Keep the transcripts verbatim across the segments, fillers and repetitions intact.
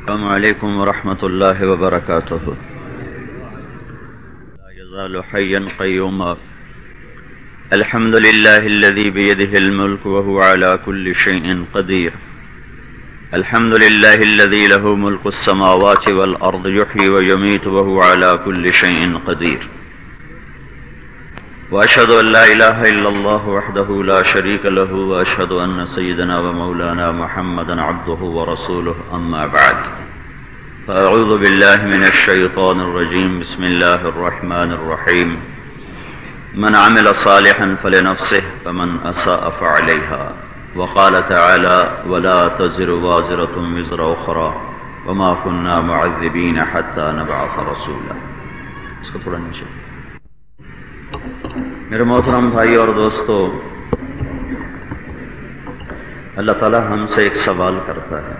السلام علیکم ورحمۃ اللہ وبرکاتہ. لا يزال حيا قيوما الحمد لله الذي بيده الملك وهو على كل شيء قدير. الحمد لله الذي له ملك السماوات والأرض يحيي ويميت وهو على كل شيء قدير. وأشهد أن لا إله إلا الله وحده لا شريك له وأشهد أن سيدنا ومولانا محمدا عبده ورسوله. أما بعد فأعوذ بالله من الشيطان الرجيم. بسم الله الرحمن الرحيم. من عمل صالحا فلنفسه ومن أساء فعليها. وقال تعالى ولا تزر وازرة وزر أخرى وما كنا معذبين حتى نبعث رسولا. اس کو تھوڑا نیچے. میرے محترم بھائی اور دوستو، اللہ تعالی ہم سے ایک سوال کرتا ہے.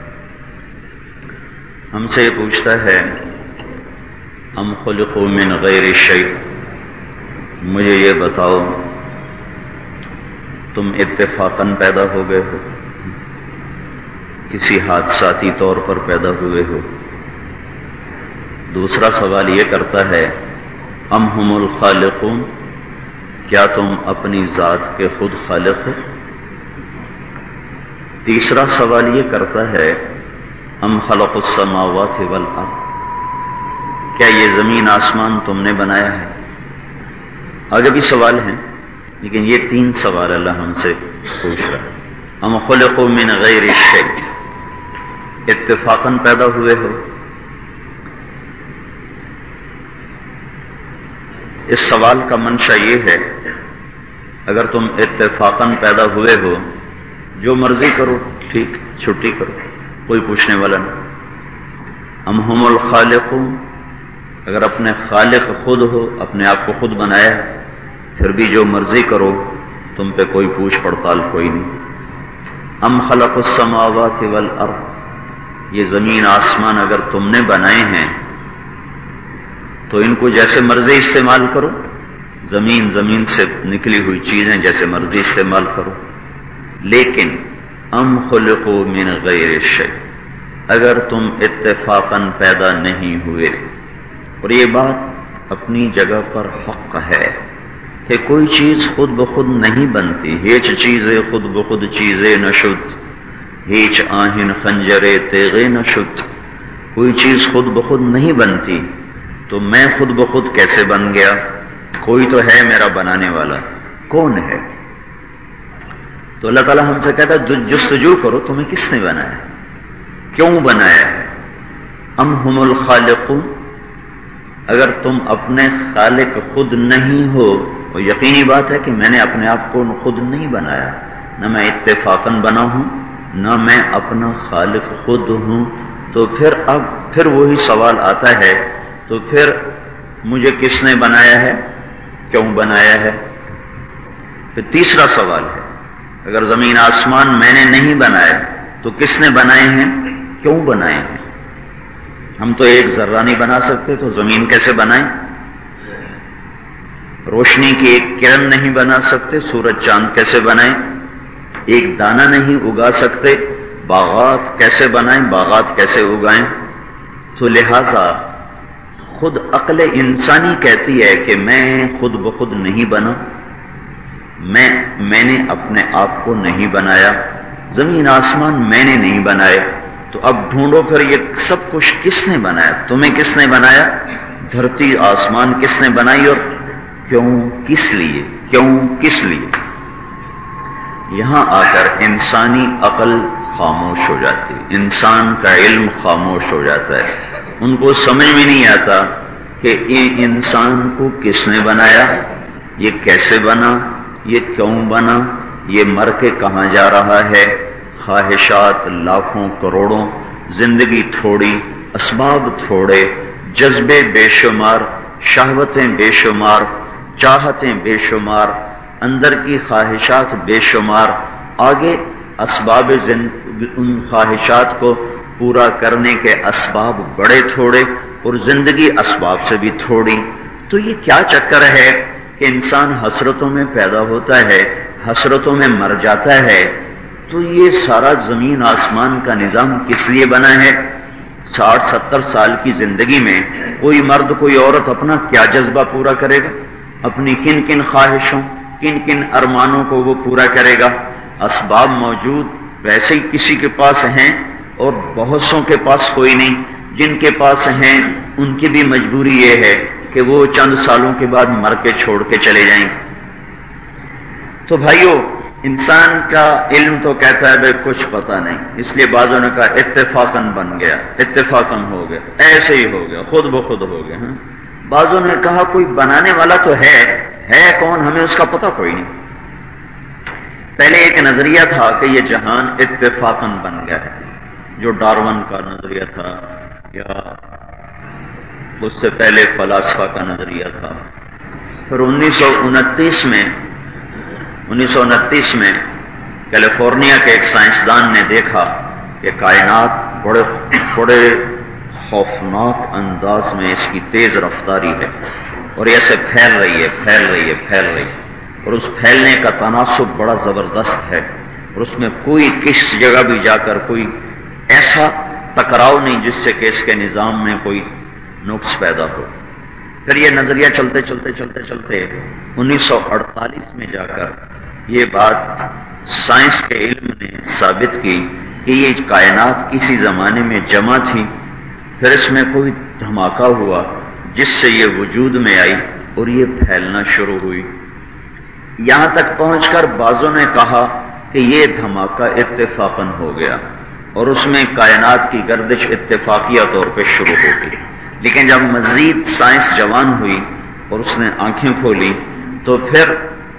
ہم سے یہ پوچھتا ہے ام خلقوا من غیر شیء، مجھے یہ بتاؤ تم اتفاقاً پیدا ہو گئے ہو، کسی حادثاتی طور پر پیدا ہوئے ہو؟ دوسرا سوال یہ کرتا ہے ام ہم الخالقون، کیا تم اپنی ذات کے خود خالق ہو؟ تیسرا سوال یہ کرتا ہے ام خلق السماوات والارض، کیا یہ زمین آسمان تم نے بنایا ہے؟ آگے بھی سوال ہیں لیکن یہ تین سوال اللہ ہم سے پوچھ رہا ہے. ام خلقوا من غیر شیء، اتفاقاً پیدا ہوئے ہو؟ اس سوال کا منشا یہ ہے اگر تم اتفاقاً پیدا ہوئے ہو، جو مرضی کرو، ٹھیک، چھٹی کرو، کوئی پوچھنے والا نہیں. ام ہم الخالقون، اگر اپنے خالق خود ہو، اپنے آپ کو خود بنایا، پھر بھی جو مرضی کرو، تم پہ کوئی پوچھ پڑتال کوئی نہیں. ام خلق السماوات والارض، یہ زمین آسمان اگر تم نے بنائے ہیں تو ان کو جیسے مرضی استعمال کرو، زمین زمین سے نکلی ہوئی چیزیں جیسے مرضی استعمال کرو. لیکن ام خلقوا من غیر شیء، اگر تم اتفاقاً پیدا نہیں ہوئے. اور یہ بات اپنی جگہ پر حق ہے کہ کوئی چیز خود بخود نہیں بنتی. ہیچ چیزیں خود بخود چیزیں نشد، ہیچ آہن خنجرے تیغے نشد. کوئی چیز خود بخود نہیں بنتی، تو میں خود بخود کیسے بن گیا؟ کوئی تو ہے میرا بنانے والا. کون ہے؟ تو اللہ تعالیٰ ہم سے کہتا ہے جستجو کرو تمہیں کس نے بنایا، کیوں بنایا ہے. ام ہم الخالقون، اگر تم اپنے خالق خود نہیں ہو، اور یقینی بات ہے کہ میں نے اپنے آپ کو خود نہیں بنایا، نہ میں اتفاقاً بنا ہوں، نہ میں اپنا خالق خود ہوں، تو پھر اب پھر وہی سوال آتا ہے تو پھر مجھے کس نے بنایا ہے، کیوں بنایا ہے؟ پھر تیسرا سوال ہے اگر زمین آسمان میں نے نہیں بنایا تو کس نے بنائے ہیں، کیوں بنائے ہیں؟ ہم تو ایک ذرہ نہیں بنا سکتے تو زمین کیسے بنائیں؟ روشنی کی ایک کرن نہیں بنا سکتے، سورج چاند کیسے بنائیں؟ ایک دانہ نہیں اگا سکتے، باغات کیسے بنائیں، باغات کیسے اگائیں؟ تو لہذا خود عقل انسانی کہتی ہے کہ میں خود بخود نہیں بنا، میں میں نے اپنے آپ کو نہیں بنایا، زمین آسمان میں نے نہیں بنایا. تو اب ڈھونڈو پھر یہ سب کچھ کس نے بنایا؟ تمہیں کس نے بنایا؟ دھرتی آسمان کس نے بنائی، اور کیوں، کس لیے، کیوں، کس لیے؟ یہاں آ کر انسانی عقل خاموش ہو جاتی، انسان کا علم خاموش ہو جاتا ہے. ان کو سمجھ میں نہیں آتا کہ یہ انسان کو کس نے بنایا، یہ کیسے بنا، یہ کیوں بنا، یہ مر کے کہاں جا رہا ہے. خواہشات لاکھوں کروڑوں، زندگی تھوڑی، اسباب تھوڑے، جذبے بے شمار، شہوتیں بے شمار، چاہتیں بے شمار، اندر کی خواہشات بے شمار، آگے اسباب ان خواہشات کو پورا کرنے کے اسباب بڑے تھوڑے، اور زندگی اسباب سے بھی تھوڑی. تو یہ کیا چکر ہے کہ انسان حسرتوں میں پیدا ہوتا ہے، حسرتوں میں مر جاتا ہے. تو یہ سارا زمین آسمان کا نظام کس لیے بنا ہے؟ ساٹھ ستر سال کی زندگی میں کوئی مرد کوئی عورت اپنا کیا جذبہ پورا کرے گا؟ اپنی کن کن خواہشوں کن کن ارمانوں کو وہ پورا کرے گا؟ اسباب موجود ویسے ہی کسی کے پاس ہیں اور بہت سوں کے پاس کوئی نہیں. جن کے پاس ہیں ان کی بھی مجبوری یہ ہے کہ وہ چند سالوں کے بعد مر کے چھوڑ کے چلے جائیں گے. تو بھائیو، انسان کا علم تو کہتا ہے بھائی کچھ پتہ نہیں، اس لیے بعضوں نے کہا اتفاقاً بن گیا، اتفاقاً ہو گیا، ایسے ہی ہو گیا، خود بخود ہو گیا. ہاں بعضوں نے کہا کوئی بنانے والا تو ہے ہے کون، ہمیں اس کا پتہ کوئی نہیں. پہلے ایک نظریہ تھا کہ یہ جہان اتفاقاً بن گیا ہے، جو ڈارون کا نظریہ تھا یا اس سے پہلے فلاسفہ کا نظریہ تھا. پھر انیس سو انتیس میں انیس سو انتیس میں کیلیفورنیا کے ایک سائنسدان نے دیکھا کہ کائنات بڑے بڑے خوفناک انداز میں اس کی تیز رفتاری ہے اور یہ ایسے پھیل رہی ہے پھیل رہی ہے پھیل رہی ہے اور اس پھیلنے کا تناسب بڑا زبردست ہے اور اس میں کوئی کس جگہ بھی جا کر کوئی ایسا ٹکراؤ نہیں جس سے کہ اس کے نظام میں کوئی نقص پیدا ہو. پھر یہ نظریہ چلتے چلتے چلتے چلتے انیس سو اڑتالیس میں جا کر یہ بات سائنس کے علم نے ثابت کی کہ یہ کائنات کسی زمانے میں جمع تھی، پھر اس میں کوئی دھماکہ ہوا جس سے یہ وجود میں آئی اور یہ پھیلنا شروع ہوئی. یہاں تک پہنچ کر بعضوں نے کہا کہ یہ دھماکہ اتفاقاً ہو گیا اور اس میں کائنات کی گردش اتفاقیہ طور پہ شروع ہو گئی. لیکن جب مزید سائنس جوان ہوئی اور اس نے آنکھیں کھولی تو پھر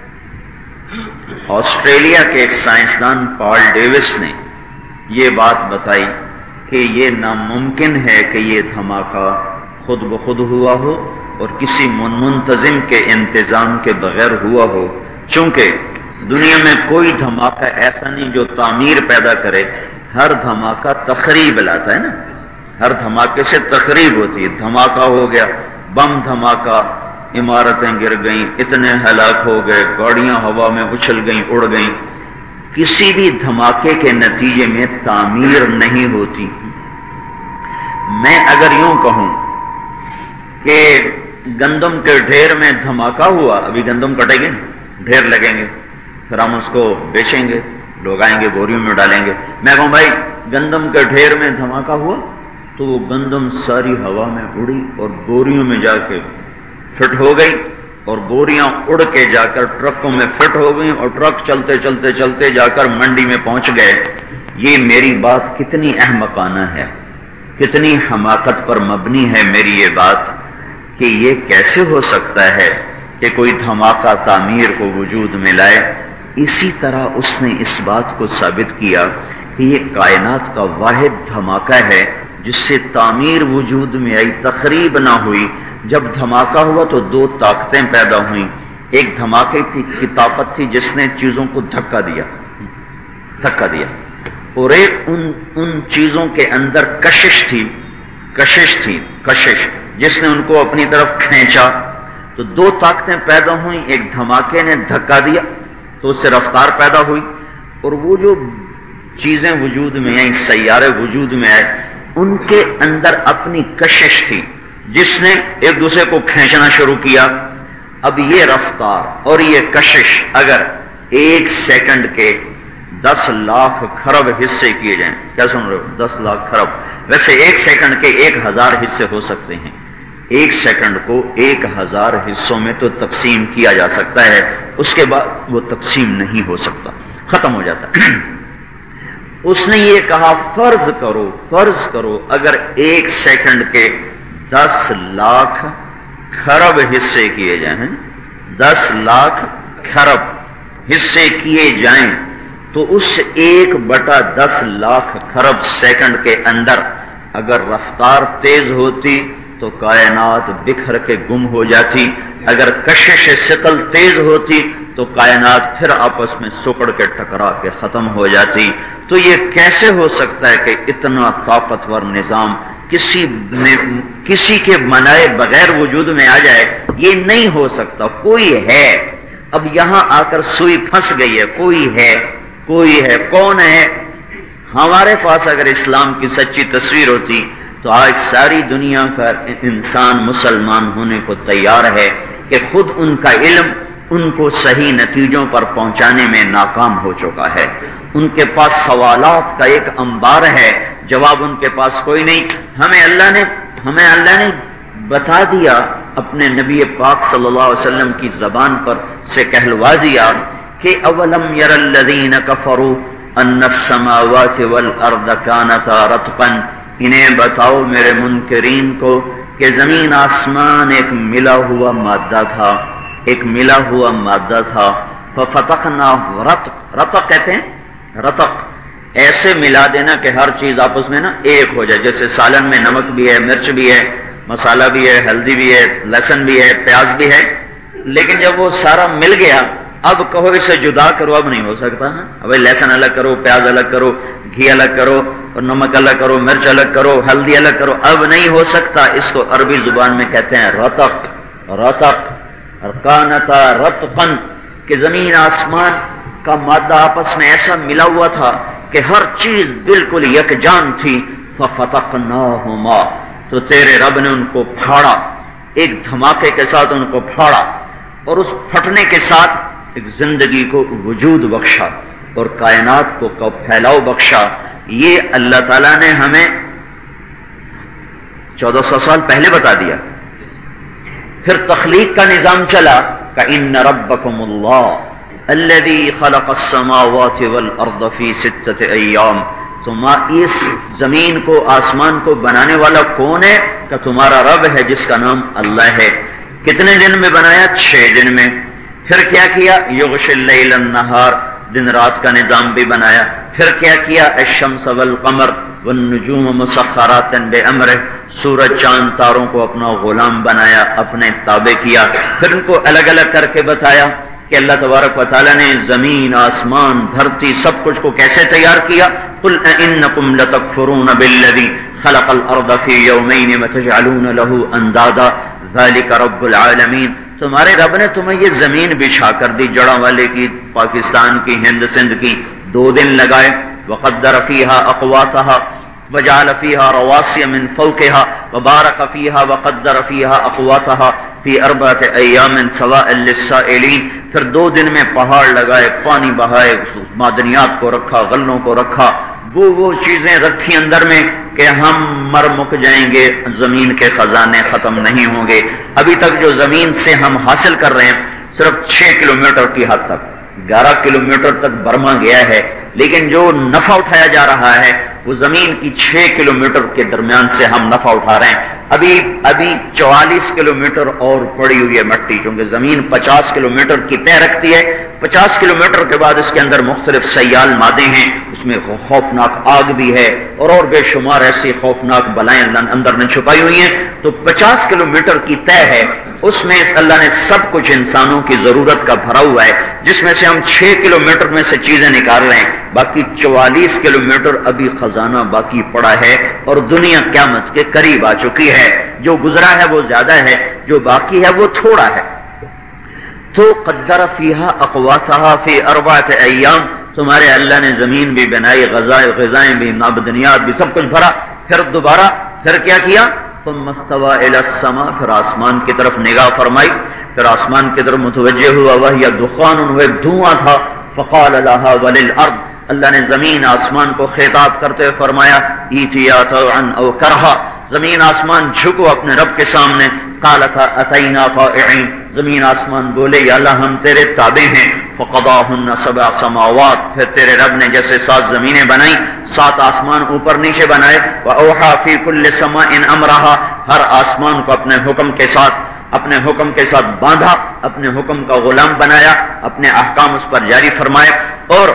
آسٹریلیا کے ایک سائنسدان پال ڈیوس نے یہ بات بتائی کہ یہ ناممکن ہے کہ یہ دھماکہ خود بخود ہوا ہو اور کسی منتظم کے انتظام کے بغیر ہوا ہو، چونکہ دنیا میں کوئی دھماکہ ایسا نہیں جو تعمیر پیدا کرے، ہر دھماکہ تخریب لاتا ہے نا، ہر دھماکے سے تخریب ہوتی ہے. دھماکہ ہو گیا، بم دھماکہ، عمارتیں گر گئیں، اتنے ہلاک ہو گئے، گاڑیاں ہوا میں اچھل گئیں اڑ گئیں. کسی بھی دھماکے کے نتیجے میں تعمیر نہیں ہوتی. میں اگر یوں کہوں کہ گندم کے ڈھیر میں دھماکہ ہوا، ابھی گندم کٹے گے، ڈھیر لگیں گے، پھر ہم اس کو بیچیں گے، لوگ آئیں گے بوریوں میں ڈالیں گے. میں کہوں بھائی گندم کے ڈھیر میں دھماکہ ہوا تو وہ گندم ساری ہوا میں اڑی اور بوریوں میں جا کے فٹ ہو گئی اور بوریاں اڑ کے جا کر ٹرکوں میں فٹ ہو گئیں اور ٹرک چلتے چلتے چلتے جا کر منڈی میں پہنچ گئے. یہ میری بات کتنی احمقانہ ہے، کتنی حماقت پر مبنی ہے میری یہ بات کہ یہ کیسے ہو سکتا ہے کہ کوئی دھماکہ تعمیر کو وجود میں لائے. اسی طرح اس نے اس بات کو ثابت کیا کہ یہ کائنات کا واحد دھماکہ ہے جس سے تعمیر وجود میں آئی، تخریب نہ ہوئی. جب دھماکہ ہوا تو دو طاقتیں پیدا ہوئیں. ایک دھماکے کی طاقت تھی جس نے چیزوں کو دھکا دیا دھکا دیا اور ایک ان ان چیزوں کے اندر کشش تھی کشش تھی کشش جس نے ان کو اپنی طرف کھینچا. تو دو طاقتیں پیدا ہوئیں، ایک دھماکے نے دھکا دیا تو اس سے رفتار پیدا ہوئی اور وہ جو چیزیں وجود میں آئیں، سیارے وجود میں آئے، ان کے اندر اپنی کشش تھی جس نے ایک دوسرے کو کھینچنا شروع کیا. اب یہ رفتار اور یہ کشش اگر ایک سیکنڈ کے دس لاکھ خرب حصے کیے جائیں، کیا سن رہے ہو؟ دس لاکھ خرب، ویسے ایک سیکنڈ کے ایک ہزار حصے ہو سکتے ہیں. ایک سیکنڈ کو ایک ہزار حصوں میں تو تقسیم کیا جا سکتا ہے، اس کے بعد وہ تقسیم نہیں ہو سکتا، ختم ہو جاتا. اس نے یہ کہا فرض کرو فرض کرو اگر ایک سیکنڈ کے دس لاکھ خرب حصے کیے جائیں، دس لاکھ خرب حصے کیے جائیں تو اس ایک بٹا دس لاکھ خرب سیکنڈ کے اندر اگر رفتار تیز ہوتی تو کائنات بکھر کے گم ہو جاتی. اگر کشش ثقل تیز ہوتی تو کائنات پھر آپس میں سکڑ کے ٹکرا کے ختم ہو جاتی. تو یہ کیسے ہو سکتا ہے کہ اتنا طاقتور نظام کسی کسی کے منائے بغیر وجود میں آ جائے؟ یہ نہیں ہو سکتا. کوئی ہے. اب یہاں آ کر سوئی پھنس گئی ہے. کوئی ہے کوئی ہے کون ہے؟ ہمارے پاس اگر اسلام کی سچی تصویر ہوتی تو تو آج ساری دنیا کا انسان مسلمان ہونے کو تیار ہے کہ خود ان کا علم ان کو صحیح نتیجوں پر پہنچانے میں ناکام ہو چکا ہے. ان کے پاس سوالات کا ایک انبار ہے، جواب ان کے پاس کوئی نہیں. ہمیں اللہ نے ہمیں اللہ نے بتا دیا، اپنے نبی پاک صلی اللہ علیہ وسلم کی زبان پر سے کہلوا دیا کہ اولم یر الذین کفروا ان السماوات والارض کانتا رتقا، انہیں بتاؤ میرے منکرین کو کہ زمین آسمان ایک ملا ہوا مادہ تھا، ایک ملا ہوا مادہ تھا. ففتقنا رتق، رتق کہتے ہیں رتق، ایسے ملا دینا کہ ہر چیز آپس میں نا ایک ہو جائے. جیسے سالن میں نمک بھی ہے، مرچ بھی ہے، مسالہ بھی ہے، ہلدی بھی ہے، لہسن بھی ہے، پیاز بھی ہے، لیکن جب وہ سارا مل گیا اب کہو اسے جدا کرو، اب نہیں ہو سکتا. اب لہسن الگ کرو، پیاز الگ کرو، گھی الگ کرو، اور نمک الگ کرو، مرچ الگ کرو، ہلدی الگ کرو، اب نہیں ہو سکتا. اس کو عربی زبان میں کہتے ہیں رتق. رتق کانتا رتقن، کہ زمین آسمان کا مادہ آپس میں ایسا ملا ہوا تھا کہ ہر چیز بالکل یکجان تھی. ففتقناہما، تو تیرے رب نے ان کو پھاڑا، ایک دھماکے کے ساتھ ان کو پھاڑا، اور اس پھٹنے کے ساتھ ایک زندگی کو وجود بخشا اور کائنات کو پھیلاؤ بخشا. یہ اللہ تعالیٰ نے ہمیں چودہ سو سال پہلے بتا دیا. پھر تخلیق کا نظام چلا کہ ان ربکم اللہ الذی خلق السماوات والارض فی ستۃ ایام، تمہاری اس زمین کو آسمان کو بنانے والا کون ہے؟ کہ تمہارا رب ہے جس کا نام اللہ ہے. کتنے دن میں بنایا؟ چھ دن میں. پھر کیا کیا؟ یغشی اللیل النہار، دن رات کا نظام بھی بنایا. پھر کیا کیا؟ الشمس والقمر والنجوم مسخرات بامرہ، سورج چاند تاروں کو اپنا غلام بنایا، اپنے تابع کیا. پھر ان کو الگ الگ کر کے بتایا کہ اللہ تبارک و تعالیٰ نے زمین آسمان دھرتی سب کچھ کو کیسے تیار کیا. قل انکم لتکفرون بالذی خلق الارض فی یومین وتجعلون له اندادا ذلک رب العالمین، تمہارے رب نے تمہیں یہ زمین بچھا کر دی، جڑوں والے کی، پاکستان کی، ہند سندھ کی، دو دن لگائے. وقدر فیہا اقواتہا وجعل فیہا رواسی من فوقہا وبارک فیہا وقدر فیہا اقواتہا فی اربعۃ ایام سواء للسائلین. پھر دو دن میں پہاڑ لگائے، پانی بہائے، معدنیات کو رکھا، غلوں کو رکھا، وہ وہ چیزیں رکھی اندر میں کہ ہم مر مک جائیں گے، زمین کے خزانے ختم نہیں ہوں گے. ابھی تک جو زمین سے ہم حاصل کر رہے ہیں صرف چھ کلومیٹر کی حد تک، گیارہ کلومیٹر تک برما گیا ہے، لیکن جو نفع اٹھایا جا رہا ہے وہ زمین کی چھ کلومیٹر کے درمیان سے ہم نفع اٹھا رہے ہیں. ابھی ابھی چوالیس کلومیٹر اور پڑی ہوئی ہے مٹی، چونکہ زمین پچاس کلومیٹر کی طے رکھتی ہے. پچاس کلومیٹر کے بعد اس کے اندر مختلف سیال مادے ہیں، اس میں خوفناک آگ بھی ہے اور اور بے شمار ایسی خوفناک بلائیں اندر نے چھپائی ہوئی ہیں. تو پچاس کلومیٹر کی طے ہے، اس میں اللہ نے سب کچھ انسانوں کی ضرورت کا بھرا ہوا ہے، جس میں سے ہم چھ کلومیٹر میں سے چیزیں نکال رہے ہیں. باقی چوالیس کلومیٹر ابھی خزانہ باقی پڑا ہے اور دنیا قیامت کے قریب آ چکی ہے. جو گزرا ہے وہ زیادہ ہے، جو باقی ہے وہ تھوڑا ہے. تو قدر فیہا اقواتہا فی اربعۃ ایام، تمہارے اللہ نے زمین بھی بنائی، غذائیں غذائیں بھی، معدنیات بھی، سب کچھ بھرا. پھر دوبارہ پھر کیا کیا؟ ثم استوى الى السماء، پھر آسمان کی طرف نگاہ فرمائی، پھر آسمان کی طرف متوجہ ہوا، وہی دخان، وہ ایک دھواں تھا. فقال لها وللارض، اللہ نے زمین آسمان کو خطاب کرتے ہوئے فرمایا ایتیا طوعا او کرہا، زمین آسمان جھکو اپنے رب کے سامنے. قالتا اتینا طائعین، زمین آسمان بولے یا اللہ ہم تیرے تابع ہیں. فقضاہن سبع سماوات، پھر تیرے رب نے جیسے سات زمینیں بنائیں، سات آسمان اوپر نیچے بنائے. واوحى فی کل سماء امرہا، ہر آسمان کو اپنے حکم کے ساتھ اپنے حکم کے ساتھ باندھا، اپنے حکم کا غلام بنایا، اپنے احکام اس پر جاری فرمائے. اور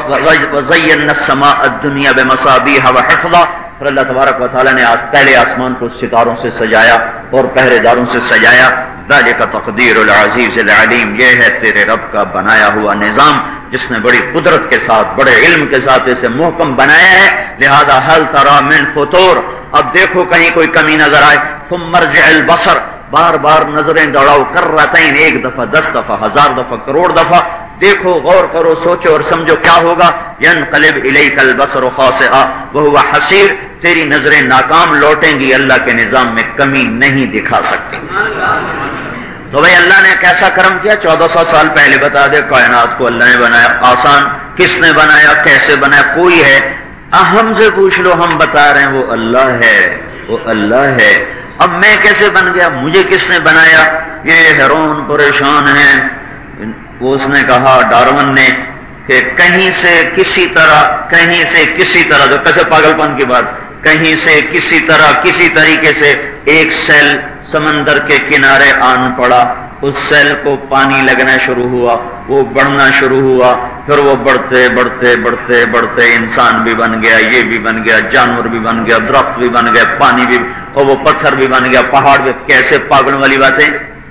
وزینا السماء الدنیا بمصابیح وحفظا، پھر اللہ تبارک و تعالیٰ نے آج پہلے آسمان کو ستاروں سے سجایا اور پہرے داروں سے سجایا. ذالک تقدیر العزیز العلیم، یہ ہے تیرے رب کا بنایا ہوا نظام جس نے بڑی قدرت کے ساتھ، بڑے علم کے ساتھ اسے محکم بنایا ہے. لہذا هل ترى من فطور، اب دیکھو کہیں کوئی کمی نظر آئے. ثم ارجع البصر، بار بار نظریں دوڑاؤ، کرتین، ایک دفعہ، دس دفعہ، ہزار دفعہ، کروڑ دفعہ. دیکھو، غور کرو، سوچو اور سمجھو کیا ہوگا. ینقلب الیک البصر خاسئا وہو حسیر، تیری نظریں ناکام لوٹیں گی، اللہ کے نظام میں کمی نہیں دکھا سکتی. تو بھائی اللہ نے کیسا کرم کیا؟ چودہ سو سال پہلے بتا دے کائنات کو اللہ نے بنایا. آسان. کس نے بنایا؟ کیسے بنایا؟ کوئی ہے؟ ہم سے پوچھ لو، ہم بتا رہے ہیں وہ اللہ ہے، وہ اللہ ہے. اب میں کیسے بن گیا؟ مجھے کس نے بنایا؟ یہ ہیرون پریشان ہیں. وہ اس نے کہا ڈارون نے کہ کہیں سے کسی طرح کہیں سے کسی طرح جو کیسے پاگل پن کی بات، کہیں سے کسی طرح کسی طریقے سے ایک سیل سمندر کے کنارے آن پڑا. اس سیل کو پانی لگنا شروع ہوا، وہ بڑھنا شروع ہوا، پھر وہ بڑھتے بڑھتے بڑھتے بڑھتے انسان بھی بن گیا، یہ بھی بن گیا، جانور بھی بن گیا، درخت بھی بن گیا، پانی بھی، اور وہ پتھر بھی بن گیا، پہاڑ بھی. کیسے پاگلوں والی باتیں.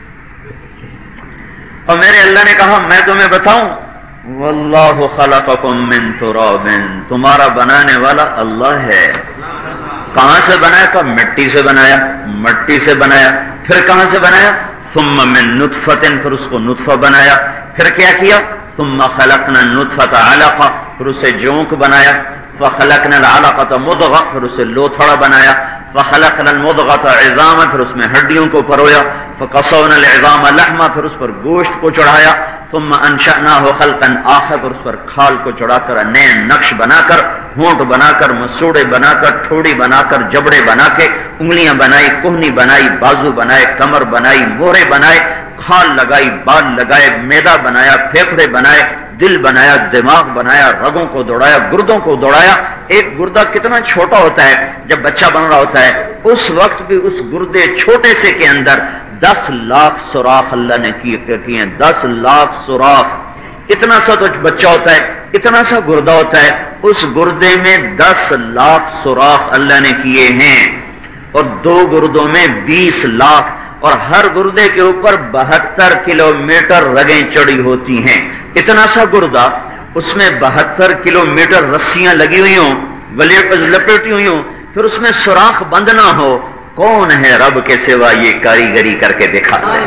اور میرے اللہ نے کہا میں تمہیں بتاؤں، واللہ خلقکم من تراب، تمہارا بنانے والا اللہ ہے. کہاں سے بنایا؟ کہ مٹی سے بنایا، مٹی سے بنایا. پھر کہاں سے بنایا؟ ثم من نطفۃ، پھر اس کو نطفہ بنایا. پھر کیا کیا؟ ثم خلقنا النطفۃ علقہ، پھر اسے جونک بنایا. فخلقنا العلقۃ مضغہ، پھر اسے لوتھڑا بنایا. فخلقنا المضغۃ عظاما، پھر اس میں ہڈیوں کو پرویا. فقصونا العظام لحما، پھر اس پر گوشت کو چڑھایا. ثم انشأناہ خلقا آخر، پھر اس پر کھال کو چڑھا کر نئے نقش بنا کر، ہونٹ بنا کر، مسوڑے بنا کر، ٹھوڑی بنا کر، جبڑے بنا کے، انگلیاں بنائی، کوہنی بنائی، بازو بنائے، کمر بنائی، مورے بنائے، کھال لگائی، بال لگائے، میدا بنایا، پھیپھڑے بنائے، دل بنایا، دماغ بنایا، رگوں کو دوڑایا، گردوں کو دوڑایا. ایک گردہ کتنا چھوٹا ہوتا ہے جب بچہ بن رہا ہوتا ہے، اس وقت بھی اس گردے چھوٹے سے کے اندر دس لاکھ سوراخ اللہ نے کیے ہیں. دس لاکھ سوراخ. اتنا سا تو بچہ ہوتا ہے، اتنا سا گردہ ہوتا ہے، اس گردے میں دس لاکھ سوراخ اللہ نے کیے ہیں. اور دو گردوں میں بیس لاکھ، اور ہر گردے کے اوپر بہتر کلو میٹر رگیں چڑی ہوتی ہیں. اتنا سا گردہ، اس میں بہتر کلو میٹر رسیاں لگی ہوئی ہوں، لپیٹی ہوئی ہوں، پھر اس میں سوراخ بند نہ ہو. کون ہے رب کے سوا یہ کاریگری کر کے دکھا دے.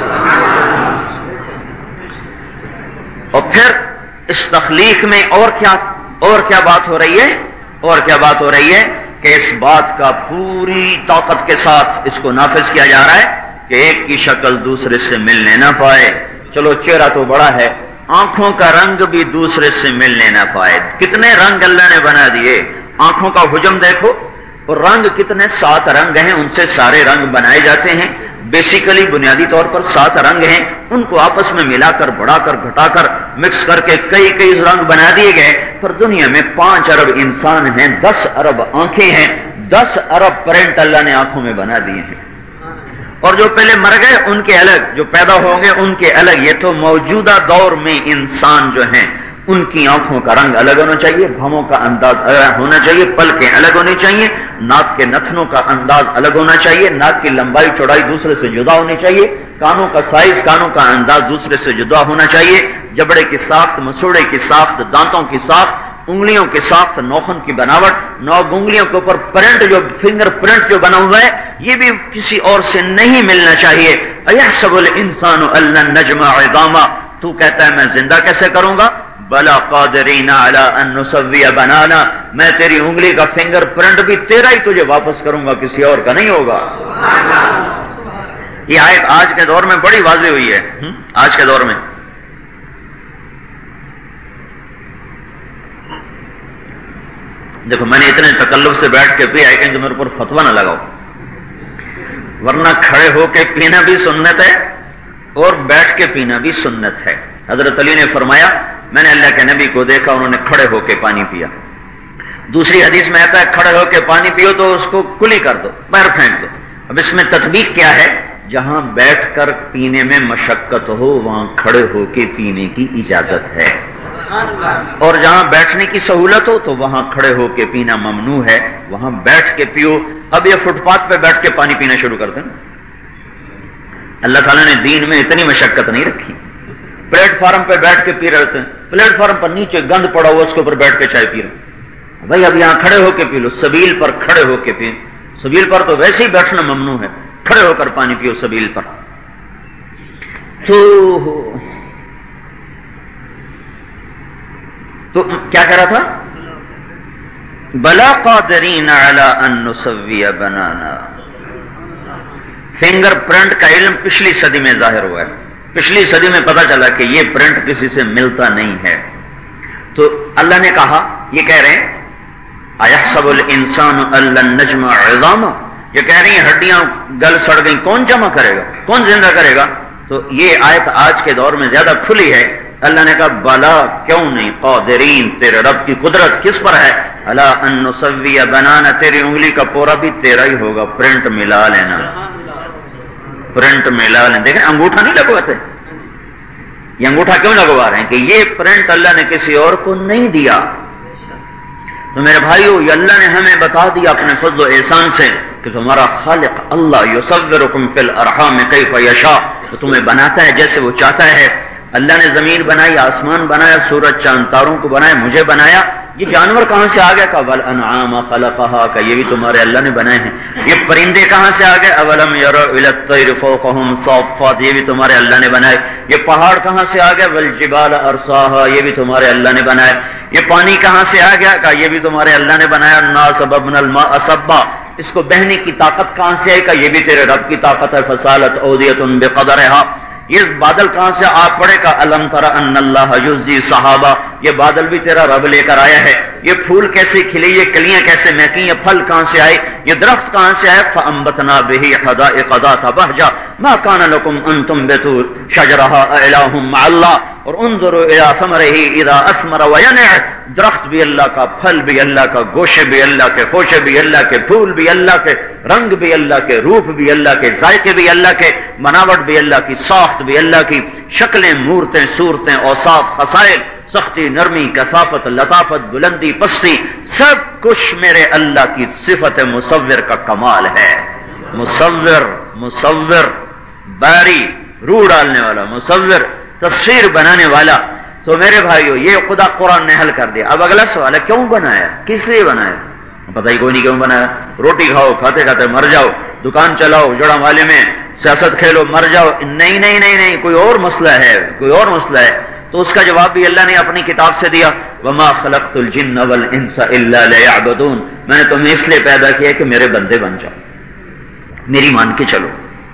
اور پھر اس تخلیق میں اور کیا اور کیا بات ہو رہی ہے اور کیا بات ہو رہی ہے کہ اس بات کا پوری طاقت کے ساتھ اس کو نافذ کیا جا رہا ہے کہ ایک کی شکل دوسرے سے ملنے نہ پائے. چلو چہرہ تو بڑا ہے، آنکھوں کا رنگ بھی دوسرے سے ملنے نہ پائے. کتنے رنگ اللہ نے بنا دیے. آنکھوں کا حجم دیکھو، اور رنگ کتنے، سات رنگ ہیں، ان سے سارے رنگ بنائے جاتے ہیں. بیسیکلی بنیادی طور پر سات رنگ ہیں، ان کو آپس میں ملا کر، بڑھا کر، گھٹا کر، مکس کر کے کئی کئی رنگ بنا دیے گئے. پر دنیا میں پانچ ارب انسان ہیں، دس ارب آنکھیں ہیں، دس ارب پرنٹ اللہ نے آنکھوں میں بنا دیے ہیں. اور جو پہلے مر گئے ان کے الگ، جو پیدا ہوں گے ان کے الگ. یہ تو موجودہ دور میں انسان جو ہیں ان کی آنکھوں کا رنگ الگ ہونا چاہیے، بھووں کا انداز الگ ہونا چاہیے، پلکیں الگ ہونی چاہیے، ناک کے نتنوں کا انداز الگ ہونا چاہیے، ناک کی لمبائی چوڑائی دوسرے سے جدا ہونی چاہیے، کانوں کا سائز، کانوں کا انداز دوسرے سے جدا ہونا چاہیے، جبڑے کی ساخت، مسوڑے کی ساخت، دانتوں کی ساخت، انگلیوں کی ساخت، نوخن کی بناوٹ، نو انگلیوں کے اوپر پرنٹ، جو فنگر پرنٹ جو بنا ہوا ہے، یہ بھی کسی اور سے نہیں ملنا چاہیے. اَيَحْسَبُ الْإِنسَانُ أَن لَّن نَّجْمَعَ عِظَامًا، تو کہتا ہے میں زندہ کیسے کروں گا؟ بلا قادرین علی ان نسوی بنانا، میں تیری انگلی کا فنگر پرنٹ بھی تیرا ہی تجھے واپس کروں گا، کسی اور کا نہیں ہوگا. یہ آیت آج کے دور میں بڑی واضح ہوئی ہے. آج کے دور میں دیکھو، میں نے اتنے تکلف سے بیٹھ کے پیا ہے کہ میرے اوپر فتوا نہ لگاؤ، ورنہ کھڑے ہو کے پینا بھی سنت ہے اور بیٹھ کے پینا بھی سنت ہے. حضرت علی نے فرمایا میں نے اللہ کے نبی کو دیکھا، انہوں نے کھڑے ہو کے پانی پیا. دوسری حدیث میں آتا ہے کھڑے ہو کے پانی پیو تو اس کو کلی کر دو، باہر پھینک دو. اب اس میں تطبیق کیا ہے؟ جہاں بیٹھ کر پینے میں مشقت ہو وہاں کھڑے ہو کے پینے کی اجازت ہے، اور جہاں بیٹھنے کی سہولت ہو تو وہاں کھڑے ہو کے پینا ممنوع ہے، وہاں بیٹھ کے پیو. اب یہ فٹ پاتھ پہ بیٹھ کے پانی پینا شروع کر دیں. اللہ تعالیٰ نے دین میں اتنی مشقت نہیں رکھی. پلیٹ فارم پہ بیٹھ کے پی رہے تھے، پلیٹ فارم پر نیچے گند پڑا ہوا اس کے اوپر بیٹھ کے چائے پی رہے. بھائی اب یہاں کھڑے ہو کے پی لو، سبیل پر کھڑے ہو کے پی. سبیل پر تو ویسے ہی بیٹھنا ممنوع ہے، کھڑے ہو کر پانی پیو سبیل پر. تو تو کیا کہہ رہا تھا؟ بلا قادرین علی ان نسوی بنانا. فنگر پرنٹ کا علم پچھلی صدی میں ظاہر ہوا ہے. پچھلی صدی میں پتا چلا کہ یہ پرنٹ کسی سے ملتا نہیں ہے. تو اللہ نے کہا، یہ کہہ رہے ہیں ایحسب الانسان ان لن نجمع عظاما، یہ کہہ رہی ہیں ہڈیاں گل سڑ گئیں، کون جمع کرے گا، کون زندہ کرے گا؟ تو یہ آیت آج کے دور میں زیادہ کھلی ہے. اللہ نے کہا بلا کیوں نہیں، قادرین، تیرے رب کی قدرت کس پر ہے، الا ان نسوی بنانا، تیری انگلی کا پورا بھی تیرا ہی ہوگا، پرنٹ ملا لینا، پرنٹ ملا لینا. دیکھیں انگوٹھا نہیں لگواتے، یہ انگوٹھا کیوں لگوا رہے ہیں کہ یہ پرنٹ اللہ نے کسی اور کو نہیں دیا. تو میرے بھائیو، یہ اللہ نے ہمیں بتا دیا اپنے فضل و احسان سے کہ تمہارا خالق اللہ یصورکم فی الارحام کیف یشاء، تو تمہیں بناتا ہے جیسے وہ چاہتا ہے. اللہ نے زمین بنائی، آسمان بنایا، سورج چاند تاروں کو بنایا، مجھے بنایا. یہ جانور کہاں سے آ گیا؟ کہ والانعام خلقها، کہ یہ بھی تمہارے اللہ نے بنائے ہیں. یہ پرندے کہاں سے آ گئے؟ اولم یروا الی الطیر فوقهم صافات، یہ بھی تمہارے اللہ نے بنائے. یہ پہاڑ کہاں سے آ گئے؟ والجبال ارساها، یہ بھی تمہارے اللہ نے بنائے. یہ پانی کہاں سے آ گیا؟ کہ یہ بھی تمہارے اللہ نے بنایا. انا صببنا الماء صبا، اس کو بہنے کی طاقت کہاں سے ہے؟ کہ یہ بھی تیرے رب کی طاقت ہے. فسالت اودیۃ بقدرها، یہ بادل کہاں سے آ پڑے گا؟ الم تر ان اللہ یزی صحابہ، یہ بادل بھی تیرا رب لے کر آیا ہے. یہ پھول کیسے کھلے، یہ کلیاں کیسے مہکی، یہ پھل کہاں سے آئے، یہ درخت کہاں سے آئے؟ فانبتنا به حدائق ذات بہجہ ما کان لکم ان تنبتوا شجرها الہ مع اللہ، اور انظروا الى ثمره اذا اثمر وینع، درخت بھی اللہ کا، پھل بھی اللہ کا، گوشے بھی اللہ کے، خوشے بھی اللہ کے، پھول بھی اللہ کے، رنگ بھی اللہ کے، روپ بھی اللہ کے، ذائقے بھی اللہ کے، بناوٹ بھی اللہ کی، ساخت بھی اللہ کی، شکلیں، مورتیں، صورتیں، اوصاف، خصائل، سختی، نرمی، کثافت، لطافت، بلندی، پستی، سب کچھ میرے اللہ کی صفت مصور کا کمال ہے. مصور، مصور، باری، روح ڈالنے والا، مصور، تصویر بنانے والا. تو میرے بھائیو، یہ خدا قرآن نے حل کر دیا. اب اگلا سوال ہے کیوں بنایا، کس لیے بنایا؟ پتہ ہی کوئی نہیں کیوں بنایا. روٹی کھاؤ، کھاتے کھاتے مر جاؤ، دکان چلاؤ، جڑا والے میں سیاست کھیلو، مر جاؤ. نہیں نہیں نہیں نہیں، کوئی اور مسئلہ ہے، کوئی اور مسئلہ ہے. تو اس کا جواب بھی اللہ نے اپنی کتاب سے دیا. وما خلقت الجن والانس الا ليعبدون، میں نے تمہیں اس لیے پیدا کیا کہ میرے بندے بن جاؤ، میری مان کے چلو.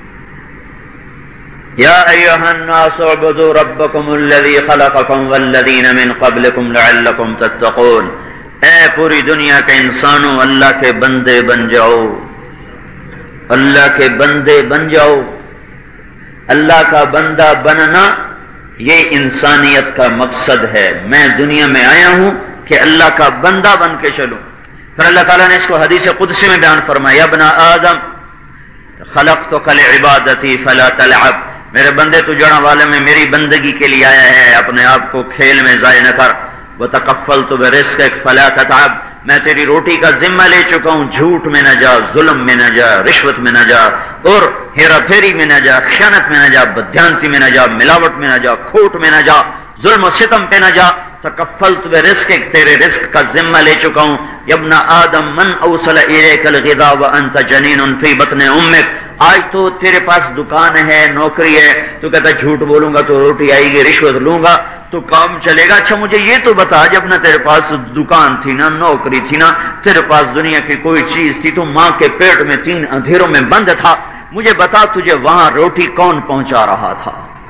یا ایھا الناس اعبدوا ربکم الذی خلقکم والذین من قبلکم لعلکم تتقون، اے پوری دنیا کے انسانوں اللہ کے بندے بن جاؤ، اللہ کے بندے بن جاؤ. اللہ کا بندہ بننا یہ انسانیت کا مقصد ہے. میں دنیا میں آیا ہوں کہ اللہ کا بندہ بن کے چلوں. پھر اللہ تعالیٰ نے اس کو حدیث قدسی میں بیان فرمایا، ابن آدم خلقتک لعبادتی فلا تلعب، میرے بندے تو جڑا والے میں میری بندگی کے لیے آیا ہے، اپنے آپ کو کھیل میں ضائع نہ کر. وتکفلت برزقک فلا تتعب، میں تیری روٹی کا ذمہ لے چکا ہوں، جھوٹ میں نہ جا، ظلم میں نہ جا، رشوت میں نہ جا، اور ہیرا پھیری میں نہ جا، خیانت میں نہ جا، بددھیانتی میں نہ جا، ملاوٹ میں نہ جا، کھوٹ میں نہ جا، ظلم و ستم پہ نہ جا. تکفلت برزقک، تیرے رزق کا ذمہ لے چکا ہوں. یا ابن آدم من اوصل الیک الغذاء وانت جنین فی بطن امک، آج تو تیرے پاس دکان ہے، نوکری ہے، تو کہتا جھوٹ بولوں گا تو روٹی آئے گی، رشوت لوں گا تو کام چلے گا. اچھا مجھے یہ تو بتا، جب نہ تیرے پاس دکان تھی، نہ نوکری تھی، نہ تیرے پاس دنیا کی کوئی چیز تھی، تو ماں کے پیٹ میں تین اندھیروں میں بند تھا، مجھے بتا تجھے وہاں روٹی کون پہنچا رہا تھا؟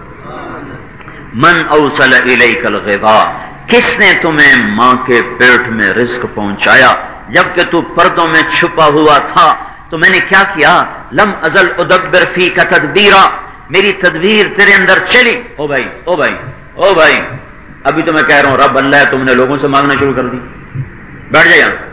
من اوصل الیک الغذاء، کس نے تمہیں ماں کے پیٹ میں رزق پہنچایا جبکہ تو پردوں میں چھپا ہوا تھا؟ تو میں نے کیا کیا؟ لم ازل ادبر فیک تدبیرا، میری تدبیر تیرے اندر چلی. او بھائی او بھائی او بھائی ابھی تو میں کہہ رہا ہوں رب اللہ ہے، تم نے لوگوں سے مانگنا شروع کر دی. بیٹھ جائے یہاں.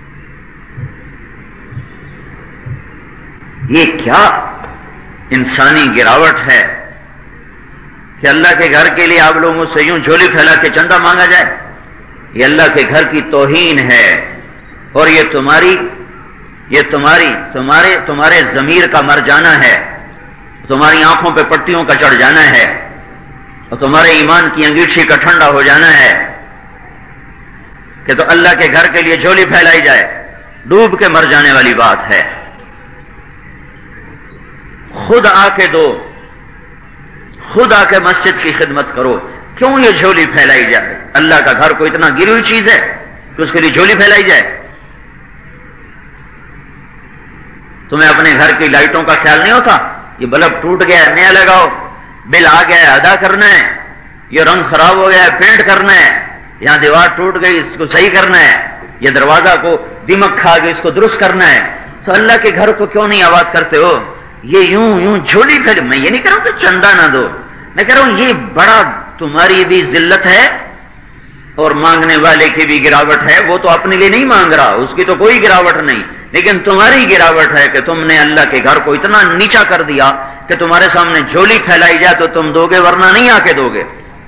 یہ کیا انسانی گراوٹ ہے کہ اللہ کے گھر کے لیے آپ لوگوں سے یوں جھولی پھیلا کے چندہ مانگا جائے؟ یہ اللہ کے گھر کی توہین ہے، اور یہ تمہاری یہ تمہاری تمہارے تمہارے ضمیر کا مر جانا ہے، تمہاری آنکھوں پہ پٹیوں کا چڑھ جانا ہے، اور تمہارے ایمان کی انگیٹھی کا ٹھنڈا ہو جانا ہے کہ تو اللہ کے گھر کے لیے جھولی پھیلائی جائے. ڈوب کے مر جانے والی بات ہے. خود آ کے دو، خود آ کے مسجد کی خدمت کرو. کیوں یہ جھولی پھیلائی جائے؟ اللہ کا گھر کوئی اتنا گری ہوئی چیز ہے کہ اس کے لیے جھولی پھیلائی جائے؟ تمہیں اپنے گھر کی لائٹوں کا خیال نہیں ہوتا؟ یہ بلب ٹوٹ گیا ہے نیا لگاؤ، بل آ گیا ہے ادا کرنا ہے، یہ رنگ خراب ہو گیا ہے پینٹ کرنا ہے، یہاں دیوار ٹوٹ گئی اس کو صحیح کرنا ہے، یہ دروازہ کو دیمک کھا گئی اس کو درست کرنا ہے. تو اللہ کے گھر کو کیوں نہیں آباد کرتے ہو؟ یہ یوں یوں جھولی پھیل. میں یہ نہیں کہہ رہا ہوں کہ چندہ نہ دو، میں کہہ رہا ہوں یہ بڑا تمہاری بھی ذلت ہے اور مانگنے والے کی بھی گراوٹ ہے. وہ تو اپنے لیے نہیں مانگ رہا، اس کی تو کوئی گراوٹ نہیں، لیکن تمہاری گراوٹ ہے کہ تم نے اللہ کے گھر کو اتنا نیچا کر دیا کہ تمہارے سامنے جھولی پھیلائی جائے تو تم دو گے، ورنہ نہیں آ کے دو گے.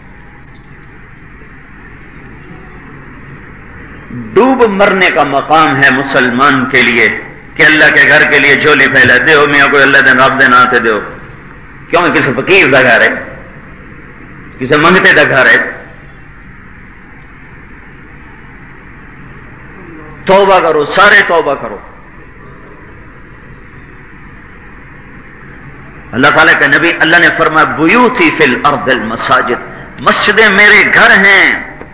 ڈوب مرنے کا مقام ہے مسلمان کے لیے کہ اللہ کے گھر کے لیے جھولی پھیلا دے. میاں کوئی اللہ دن رب دن آتے دو، کیوں کسی فقیر دا گھر ہے، کسی منگتے دا گھر ہے. توبہ کرو، سارے توبہ کرو. اللہ تعالیٰ کے نبی اللہ نے فرمایا بیوتی فی الارض المساجد، مسجدیں میرے گھر ہیں.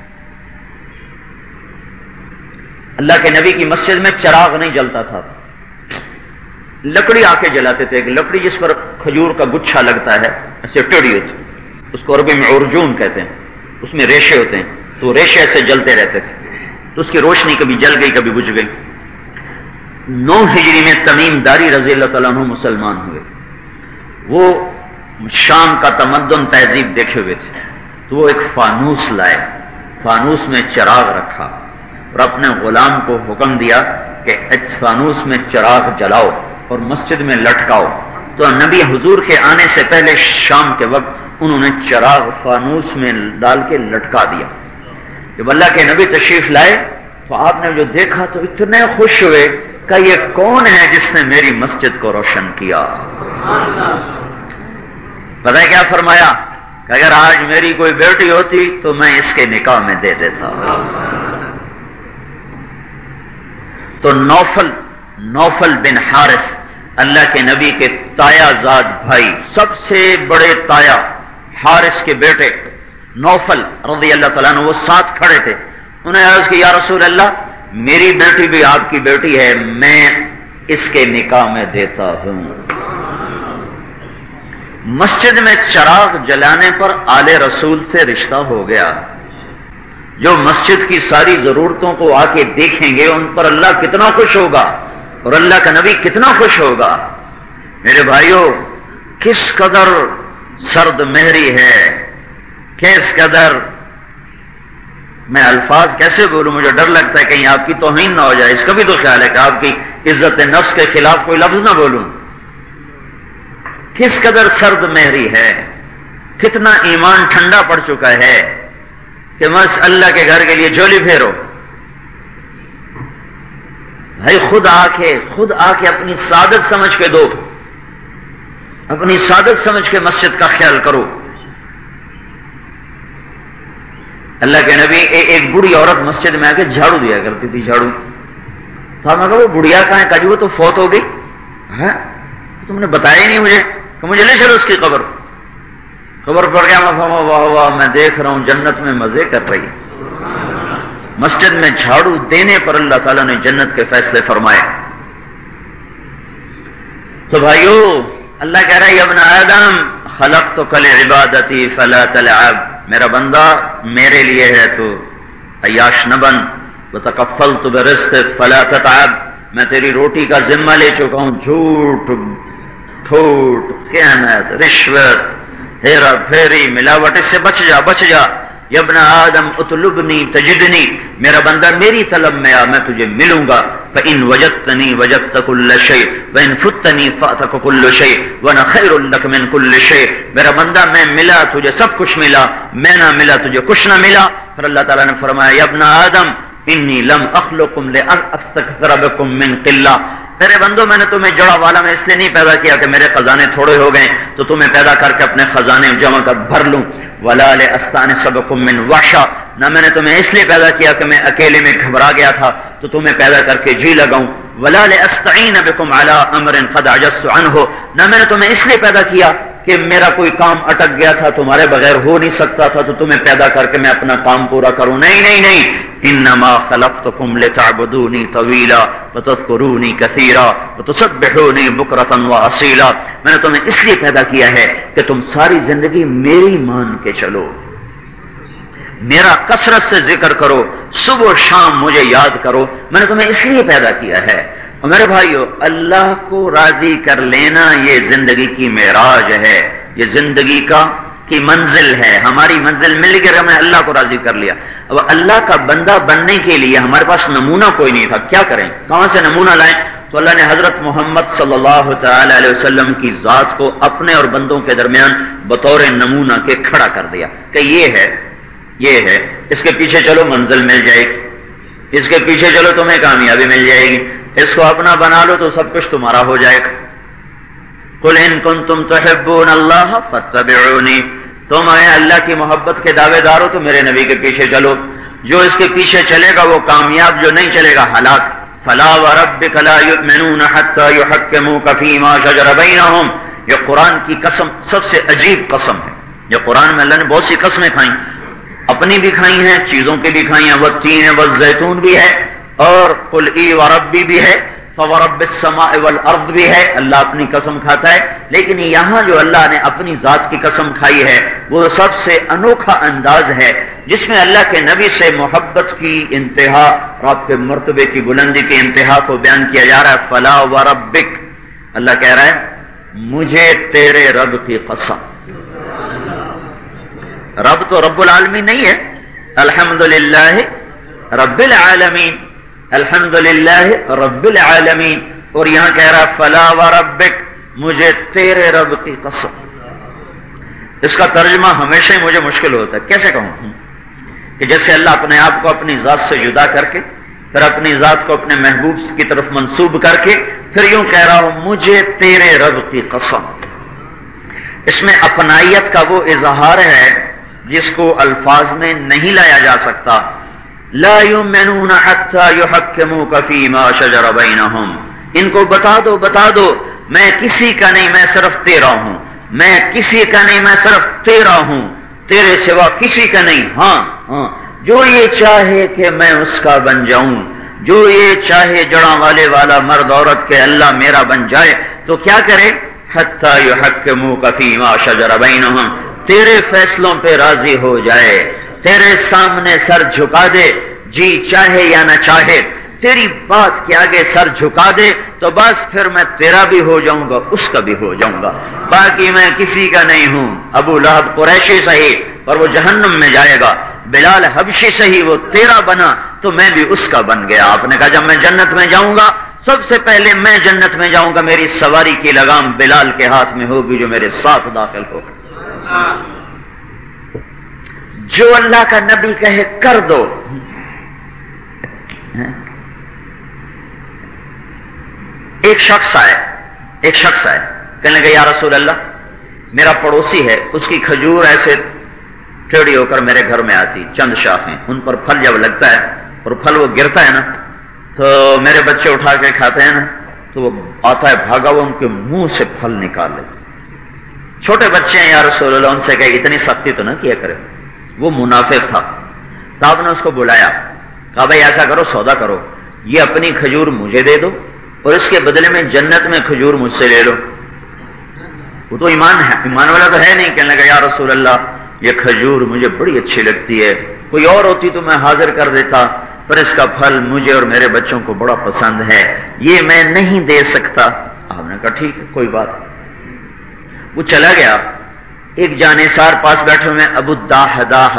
اللہ کے نبی کی مسجد میں چراغ نہیں جلتا تھا، لکڑی آ کے جلاتے تھے. ایک لکڑی جس پر کھجور کا گچھا لگتا ہے، ایسے ٹیڑھی ہوتی، اس کو عربی میں عرجون کہتے ہیں، اس میں ریشے ہوتے ہیں، تو ریشے ایسے جلتے رہتے تھے، تو اس کی روشنی کبھی جل گئی کبھی بجھ گئی. نو ہجری میں تمیم داری رضی اللہ تعالیٰ عنہ مسلمان ہوئے. وہ شام کا تمدن تہذیب دیکھے ہوئے تھے، تو وہ ایک فانوس لائے، فانوس میں چراغ رکھا اور اپنے غلام کو حکم دیا کہ اس فانوس میں چراغ جلاؤ اور مسجد میں لٹکاؤ. تو نبی حضور کے آنے سے پہلے شام کے وقت انہوں نے چراغ فانوس میں ڈال کے لٹکا دیا. جب اللہ کے نبی تشریف لائے تو آپ نے جو دیکھا تو اتنے خوش ہوئے کہ یہ کون ہے جس نے میری مسجد کو روشن کیا. پتہ ہے کیا فرمایا کہ اگر آج میری کوئی بیٹی ہوتی تو میں اس کے نکاح میں دے دیتا. تو نوفل نوفل بن حارث اللہ کے نبی کے تایا زاد بھائی، سب سے بڑے تایا حارث کے بیٹے نوفل رضی اللہ تعالیٰ عنہ، وہ ساتھ کھڑے تھے. انہوں نے عرض کی یا رسول اللہ میری بیٹی بھی آپ کی بیٹی ہے، میں اس کے نکاح میں دیتا ہوں. مسجد میں چراغ جلانے پر آل رسول سے رشتہ ہو گیا. جو مسجد کی ساری ضرورتوں کو آ کے دیکھیں گے ان پر اللہ کتنا خوش ہوگا اور اللہ کا نبی کتنا خوش ہوگا. میرے بھائیوں، کس قدر سرد مہری ہے، کس قدر، میں الفاظ کیسے بولوں، مجھے ڈر لگتا ہے کہیں آپ کی توہین نہ ہو جائے. اس کا بھی تو خیال ہے کہ آپ کی عزت نفس کے خلاف کوئی لفظ نہ بولوں. کس قدر سرد مہری ہے، کتنا ایمان ٹھنڈا پڑ چکا ہے کہ بس اللہ کے گھر کے لیے جھولی پھیرو. بھائی خود آ کے خود آ کے اپنی سعادت سمجھ کے دو، اپنی سعادت سمجھ کے مسجد کا خیال کرو. اللہ کے نبی ایک بوڑھی عورت مسجد میں آ کے جھاڑو دیا کرتی تھی، جھاڑو. تو میں کہا وہ بڑھیا کہاں ہے؟ کہا جی وہ تو فوت ہو گئی. ہاں تم نے بتایا ہی نہیں مجھے کہ مجھے لے چلو اس کی قبر. خبر پڑ گیا میں واہ واہ واہ میں دیکھ رہا ہوں جنت میں مزے کر رہی ہے. مسجد میں جھاڑو دینے پر اللہ تعالیٰ نے جنت کے فیصلے فرمائے. تو بھائیو اللہ کہہ رہا ہے ابن آدم خلقتک لعبادتی فلا تلعب، میرا بندہ میرے لیے ہے تو عیاش نہ بن. وتکفلت برزقک فلا تتعب، میں تیری روٹی کا ذمہ لے چکا ہوں. جھوٹ، کھوٹ، خیانت، رشوت، ہیرا پھیری، ملاوٹ، اس سے بچ جا بچ جا. یا ابن آدم اطلبنی تجدنی، میرا بندہ میری طلب میں آ میں تجھے ملوں گا. فإن وجدتنی وجدت كل شيء وإن فتنی فأتك كل شيء وأنا خير لك من كل شيء. میرا بندہ میں ملا تجھے سب کچھ ملا، میں نہ ملا تجھے کچھ نہ ملا. پھر اللہ تعالیٰ نے فرمایا یا ابن آدم انی لم اخلقکم لاستکثر بکم من قلہ، میرے بندو میں نے تمہیں جڑا والا میں اس لیے نہیں پیدا کیا کہ میرے خزانے تھوڑے ہو گئے تو تمہیں پیدا کر کے اپنے خزانے جمع کر بھر لوں. ولا لاستانس بکم من وحشہ، نہ میں نے تمہیں اس لیے پیدا کیا کہ میں اکیلے میں گھبرا گیا تھا تو تمہیں پیدا کر کے جی لگاؤں. ولا لاستعین بکم علی امر قد عجزت عنہ، نہ میں نے تمہیں اس لیے پیدا کیا کہ میرا کوئی کام اٹک گیا تھا، تمہارے بغیر ہو نہیں سکتا تھا، تو تمہیں پیدا کر کے میں اپنا کام پورا کروں. نہیں نہیں نہیں، انما خلقتکم لتعبدونی طویلا وتذکرونی کثیرا وتسبحونی بکرۃ واصیلا. میں نے تمہیں اس لیے پیدا کیا ہے کہ تم ساری زندگی میری مان کے چلو، میرا کثرت سے ذکر کرو، صبح و شام مجھے یاد کرو. میں نے تمہیں اس لیے پیدا کیا ہے. اور میرے بھائیو، اللہ کو راضی کر لینا یہ زندگی کی معراج ہے، یہ زندگی کا کی منزل ہے. ہماری منزل مل کر ہمیں اللہ کو راضی کر لیا. اب اللہ کا بندہ بننے کے لیے ہمارے پاس نمونہ کوئی نہیں تھا. کیا کریں، کہاں سے نمونہ لائیں؟ تو اللہ نے حضرت محمد صلی اللہ تعالی علیہ وسلم کی ذات کو اپنے اور بندوں کے درمیان بطور نمونہ کے کھڑا کر دیا کہ یہ ہے، یہ ہے، اس کے پیچھے چلو منزل مل جائے گی، اس کے پیچھے چلو تمہیں کامیابی مل جائے گی، اس کو اپنا بنا لو تو سب کچھ تمہارا ہو جائے گا. قل ان کنتم تحبون اللہ فاتبعونی، تم اے اللہ کی محبت کے دعوے دار ہو تو میرے نبی کے پیچھے چلو. جو اس کے پیچھے چلے گا وہ کامیاب، جو نہیں چلے گا ہلاک. فلا وربک لا یؤمنون حتی یحکموک فیما شجر بینہم. یہ قرآن کی قسم سب سے عجیب قسم ہے. یہ قرآن میں اللہ نے بہت سی قسمیں کھائیں، اپنی بھی کھائی ہیں، چیزوں کی بھی کھائی ہیں، والتین والزیتون بھی ہے، اور قل ای وربی بھی ہے، فورب السماء والارض بھی ہے. اللہ اپنی قسم کھاتا ہے. لیکن یہاں جو اللہ نے اپنی ذات کی قسم کھائی ہے وہ سب سے انوکھا انداز ہے جس میں اللہ کے نبی سے محبت کی انتہا اور آپ کے مرتبے کی بلندی کی انتہا کو بیان کیا جا رہا ہے. فلا وربک، اللہ کہہ رہا ہے مجھے تیرے رب کی قسم. رب تو رب العالمین نہیں ہے، الحمدللہ رب العالمین، الحمدللہ رب العالمین. اور یہاں کہہ رہا فلا وربک، مجھے تیرے رب کی قسم. اس کا ترجمہ ہمیشہ ہی مجھے مشکل ہوتا ہے. کیسے کہوں کہ جیسے اللہ اپنے آپ کو اپنی ذات سے جدا کر کے پھر اپنی ذات کو اپنے محبوب کی طرف منسوب کر کے پھر یوں کہہ رہا ہوں مجھے تیرے رب کی قسم. اس میں اپنائیت کا وہ اظہار ہے جس کو الفاظ میں نہیں لایا جا سکتا. لا یؤمنون حتی یحکموک فیما شجر بینہم. ان کو بتا دو بتا دو میں کسی کا نہیں، میں صرف تیرا ہوں، میں کسی کا نہیں، میں صرف تیرا ہوں، تیرے سوا کسی کا نہیں. ہاں ہاں جو یہ چاہے کہ میں اس کا بن جاؤں، جو یہ چاہے جڑاں والے والا مرد عورت کے اللہ میرا بن جائے تو کیا کرے؟ حتی یحکموک فیما شجر بینہم، تیرے فیصلوں پہ راضی ہو جائے، تیرے سامنے سر جھکا دے، جی چاہے یا نہ چاہے تیری بات کے آگے سر جھکا دے تو بس پھر میں تیرا بھی ہو جاؤں گا، اس کا بھی ہو جاؤں گا، باقی میں کسی کا نہیں ہوں. ابو لہب قریشی صحیح پر وہ جہنم میں جائے گا، بلال حبشی صحیح وہ تیرا بنا تو میں بھی اس کا بن گیا. آپ نے کہا جب میں جنت میں جاؤں گا سب سے پہلے میں جنت میں جاؤں گا، میری سواری کی لگام بلال کے ہاتھ میں ہوگی جو میرے ساتھ داخل ہوگا. جو اللہ کا نبی کہے کر دو. ایک شخص آئے ایک شخص آئے کہنے لگا یا رسول اللہ میرا پڑوسی ہے، اس کی کھجور ایسے ٹیڑھی ہو کر میرے گھر میں آتی، چند شاخیں، ان پر پھل جب لگتا ہے اور پھل وہ گرتا ہے نا تو میرے بچے اٹھا کے کھاتے ہیں نا تو وہ آتا ہے بھاگا وہ ان کے منہ سے پھل نکال لیتے. چھوٹے بچے ہیں یا رسول اللہ، ان سے کہے اتنی سختی تو نہ کیا کرے. وہ منافق تھا. صاحب نے اس کو بلایا، کہا بھائی ایسا کرو سودا کرو، یہ اپنی کھجور مجھے دے دو اور اس کے بدلے میں جنت میں کھجور مجھ سے لے لو. وہ تو ایمان ہے، ایمان والا تو ہے نہیں. کہنے لگا یا رسول اللہ یہ کھجور مجھے بڑی اچھی لگتی ہے، کوئی اور ہوتی تو میں حاضر کر دیتا، پر اس کا پھل مجھے اور میرے بچوں کو بڑا پسند ہے، یہ میں نہیں دے سکتا. آپ نے کہا ٹھیک ہے کوئی بات. وہ چلا گیا. ایک جانثار پاس بیٹھے ہوئے ابو داہداہ،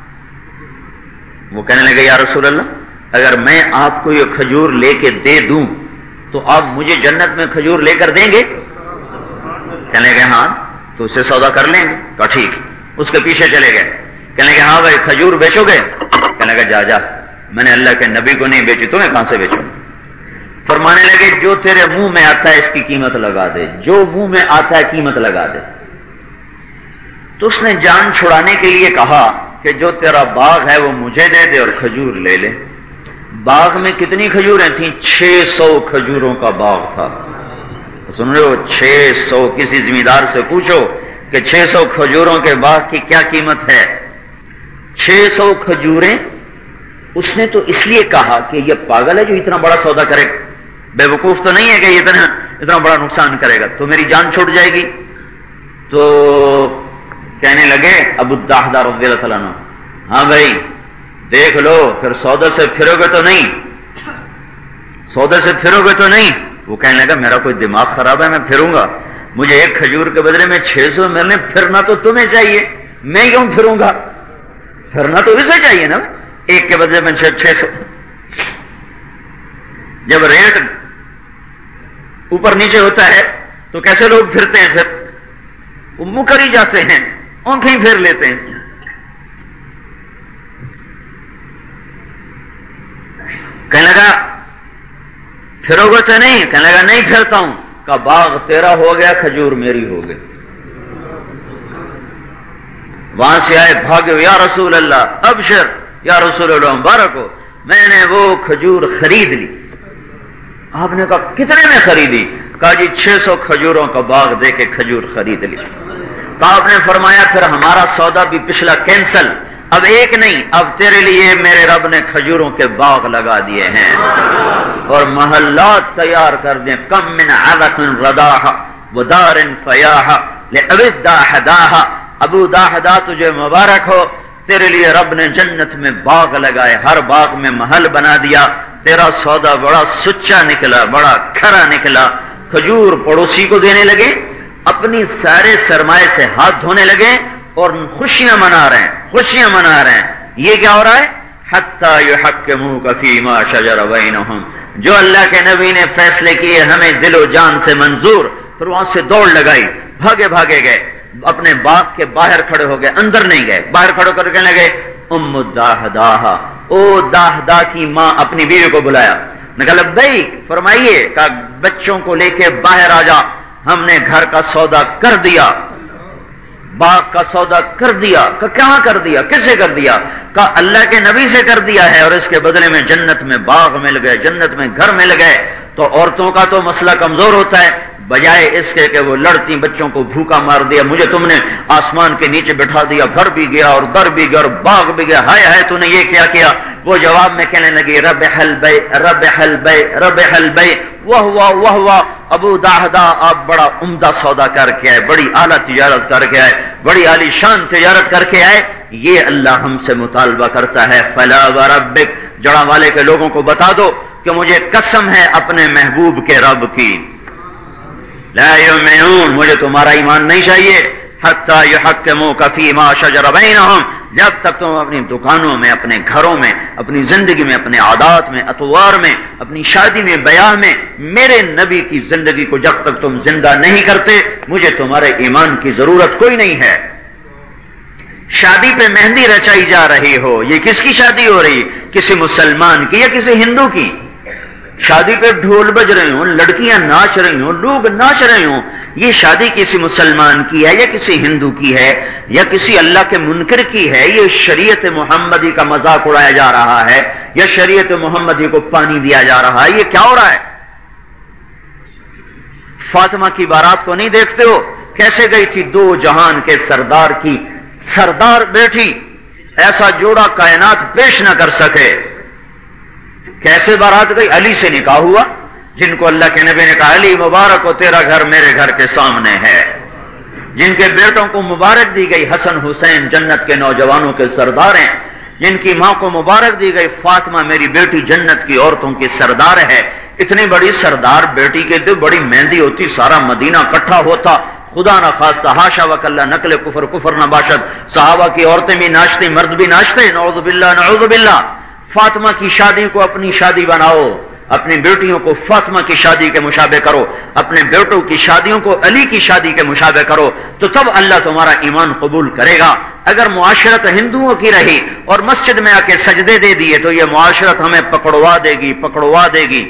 وہ کہنے لگے یا رسول اللہ اگر میں آپ کو یہ کھجور لے کے دے دوں تو آپ مجھے جنت میں کھجور لے کر دیں گے؟ کہنے لگے ہاں. تو اسے سودا کر لیں گے. کہا ٹھیک. اس کے پیچھے چلے گئے. کہنے لگے ہاں بھائی کھجور بیچو گے؟ کہنے لگا جا جا میں نے اللہ کے نبی کو نہیں بیچی، تمہیں کہاں سے بیچوں؟ فرمانے لگے جو تیرے منہ میں آتا ہے اس کی قیمت لگا دے، جو منہ میں آتا ہے قیمت لگا دے. تو اس نے جان چھڑانے کے لیے کہا کہ جو تیرا باغ ہے وہ مجھے دے دے اور کھجور لے لے. باغ میں کتنی کھجوریں تھیں؟ چھ سو کھجوروں کا باغ تھا. سن رہے ہو؟ چھ سو. کسی زمیندار سے پوچھو کہ چھ سو کھجوروں کے باغ کی کیا قیمت ہے؟ چھ سو کھجوریں. اس نے تو اس لیے کہا کہ یہ پاگل ہے جو اتنا بڑا سودا کرے، بے وقوف تو نہیں ہے کہ یہ اتنا اتنا بڑا نقصان کرے گا، تو میری جان چھوٹ جائے گی. تو کہنے لگے ابو الدحداء رضی اللہ تعالیٰ عنہ، ہاں بھائی دیکھ لو، پھر سودا سے پھرو گے تو نہیں، سودا سے پھرو گے تو نہیں. وہ کہنے لگا میرا کوئی دماغ خراب ہے، میں پھروں گا؟ مجھے ایک کھجور کے بدلے میں چھ سو ملنے، پھرنا تو تمہیں چاہیے، میں کیوں پھروں گا؟ پھرنا تو اسے چاہیے نا، ایک کے بدلے میں چھ سو. جب ریٹ اوپر نیچے ہوتا ہے تو کیسے لوگ پھرتے ہیں؟ پھر وہ مکر ہی جاتے ہیں، آنکھیں پھیر لیتے ہیں. کہنے لگا پھرو گے تو نہیں؟ کہنے لگا نہیں پھرتا ہوں. کا باغ تیرا ہو گیا، کھجور میری ہو گئی. وہاں سے آئے بھاگے، یا رسول اللہ ابشر، یا رسول اللہ مبارک ہو، میں نے وہ کھجور خرید لی. آپ نے کہا کتنے میں خریدی؟ کہا جی چھ سو کھجوروں کا باغ دے کے کھجور خرید لی. تو آپ نے فرمایا پھر ہمارا سودا بھی پچھلا کینسل، اب ایک نہیں، اب تیرے لیے میرے رب نے کھجوروں کے باغ لگا دیے ہیں اور محلات تیار کر دیں. کم من عذق رداح ودار فیاح لأبی الداحداح، ابو داحدہ تجھے مبارک ہو، تیرے لیے رب نے جنت میں باغ لگائے، ہر باغ میں محل بنا دیا. تیرا سودا بڑا سچا نکلا، بڑا کھرا نکلا. کھجور پڑوسی کو دینے لگے، اپنی سارے سرمایے سے ہاتھ دھونے لگے اور خوشیاں منا رہے ہیں، خوشیاں منا رہے ہیں. یہ کیا ہو رہا ہے؟ حتی یحکموک فیما شجر بینہم، جو اللہ کے نبی نے فیصلے کیے ہمیں دل و جان سے منظور. پھر وہاں سے دوڑ لگائی، بھاگے بھاگے گئے، اپنے باغ کے باہر کھڑے ہو گئے، اندر نہیں گئے، باہر کھڑے کر کے لگے ام الداحداہ، او داحدہ کی ماں اپنی بیوی کو بلایا. نے کہا لبیک، فرمائیے. کہا بچوں کو لے کے باہر آ جا، ہم نے گھر کا سودا کر دیا، باغ کا سودا کر دیا. کہ کہاں کر دیا، کس سے کر دیا؟ کہا اللہ کے نبی سے کر دیا ہے، اور اس کے بدلے میں جنت میں باغ مل گئے، جنت میں گھر مل گئے. تو عورتوں کا تو مسئلہ کمزور ہوتا ہے، بجائے اس کے کہ وہ لڑتی بچوں کو بھوکا مار دیا، مجھے تم نے آسمان کے نیچے بٹھا دیا، گھر بھی گیا اور در بھی گیا اور باغ بھی گیا، ہائے ہائے تو نے یہ کیا کیا؟ وہ جواب میں کہنے لگی ربح البیع ربح البیع ربح البیع وہو وہو. ابو داحدہ آپ بڑا عمدہ سودا کر کے آئے، بڑی اعلیٰ تجارت کر کے آئے، بڑی عالی شان تجارت کر کے آئے. یہ اللہ ہم سے مطالبہ کرتا ہے، فلا وربک، جڑا والے کے لوگوں کو بتا دو کہ مجھے قسم ہے اپنے محبوب کے رب کی، لا یؤمنون، مجھے تمہارا ایمان نہیں چاہیے، حتی یحکموک فیما شجر بینہم، جب تک تم اپنی دکانوں میں، اپنے گھروں میں، اپنی زندگی میں، اپنے عادات میں، اطوار میں، اپنی شادی میں، بیاہ میں میرے نبی کی زندگی کو جب تک تم زندہ نہیں کرتے، مجھے تمہارے ایمان کی ضرورت کوئی نہیں ہے. شادی پہ مہندی رچائی جا رہی ہو، یہ کس کی شادی ہو رہی؟ کسی مسلمان کی یا کسی ہندو کی؟ شادی پہ ڈھول بج رہے ہوں، لڑکیاں ناچ رہی ہوں، لوگ ناچ رہے ہوں، یہ شادی کسی مسلمان کی ہے یا کسی ہندو کی ہے یا کسی اللہ کے منکر کی ہے؟ یہ شریعت محمدی کا مذاق اڑایا جا رہا ہے یا شریعت محمدی کو پانی دیا جا رہا ہے؟ یہ کیا ہو رہا ہے؟ فاطمہ کی بارات کو نہیں دیکھتے ہو کیسے گئی تھی؟ دو جہان کے سردار کی سردار بیٹی، ایسا جوڑا کائنات پیش نہ کر سکے. کیسے بارات گئی؟ علی سے نکاح ہوا، جن کو اللہ کے نبی نے کہا علی مبارک ہو، تیرا گھر میرے گھر کے سامنے ہے. جن کے بیٹوں کو مبارک دی گئی، حسن حسین جنت کے نوجوانوں کے سردار ہیں. جن کی ماں کو مبارک دی گئی، فاطمہ میری بیٹی جنت کی عورتوں کی سردار ہے. اتنی بڑی سردار بیٹی کے تو بڑی مہندی ہوتی، سارا مدینہ اکٹھا ہوتا، خدا نہ خواستہ، ہاشا وکلا، نقل کفر کفر نہ باشد. صحابہ کی عورتیں بھی ناچتی، مرد بھی ناچتے، نعوذ باللہ نعوذ باللہ. فاطمہ کی شادی کو اپنی شادی بناؤ، اپنی بیٹیوں کو فاطمہ کی شادی کے مشابہ کرو، اپنے بیٹوں کی شادیوں کو علی کی شادی کے مشابہ کرو، تو تب اللہ تمہارا ایمان قبول کرے گا. اگر معاشرت ہندوؤں کی رہی اور مسجد میں آ کے سجدے دے دیے تو یہ معاشرت ہمیں پکڑوا دے گی پکڑوا دے گی.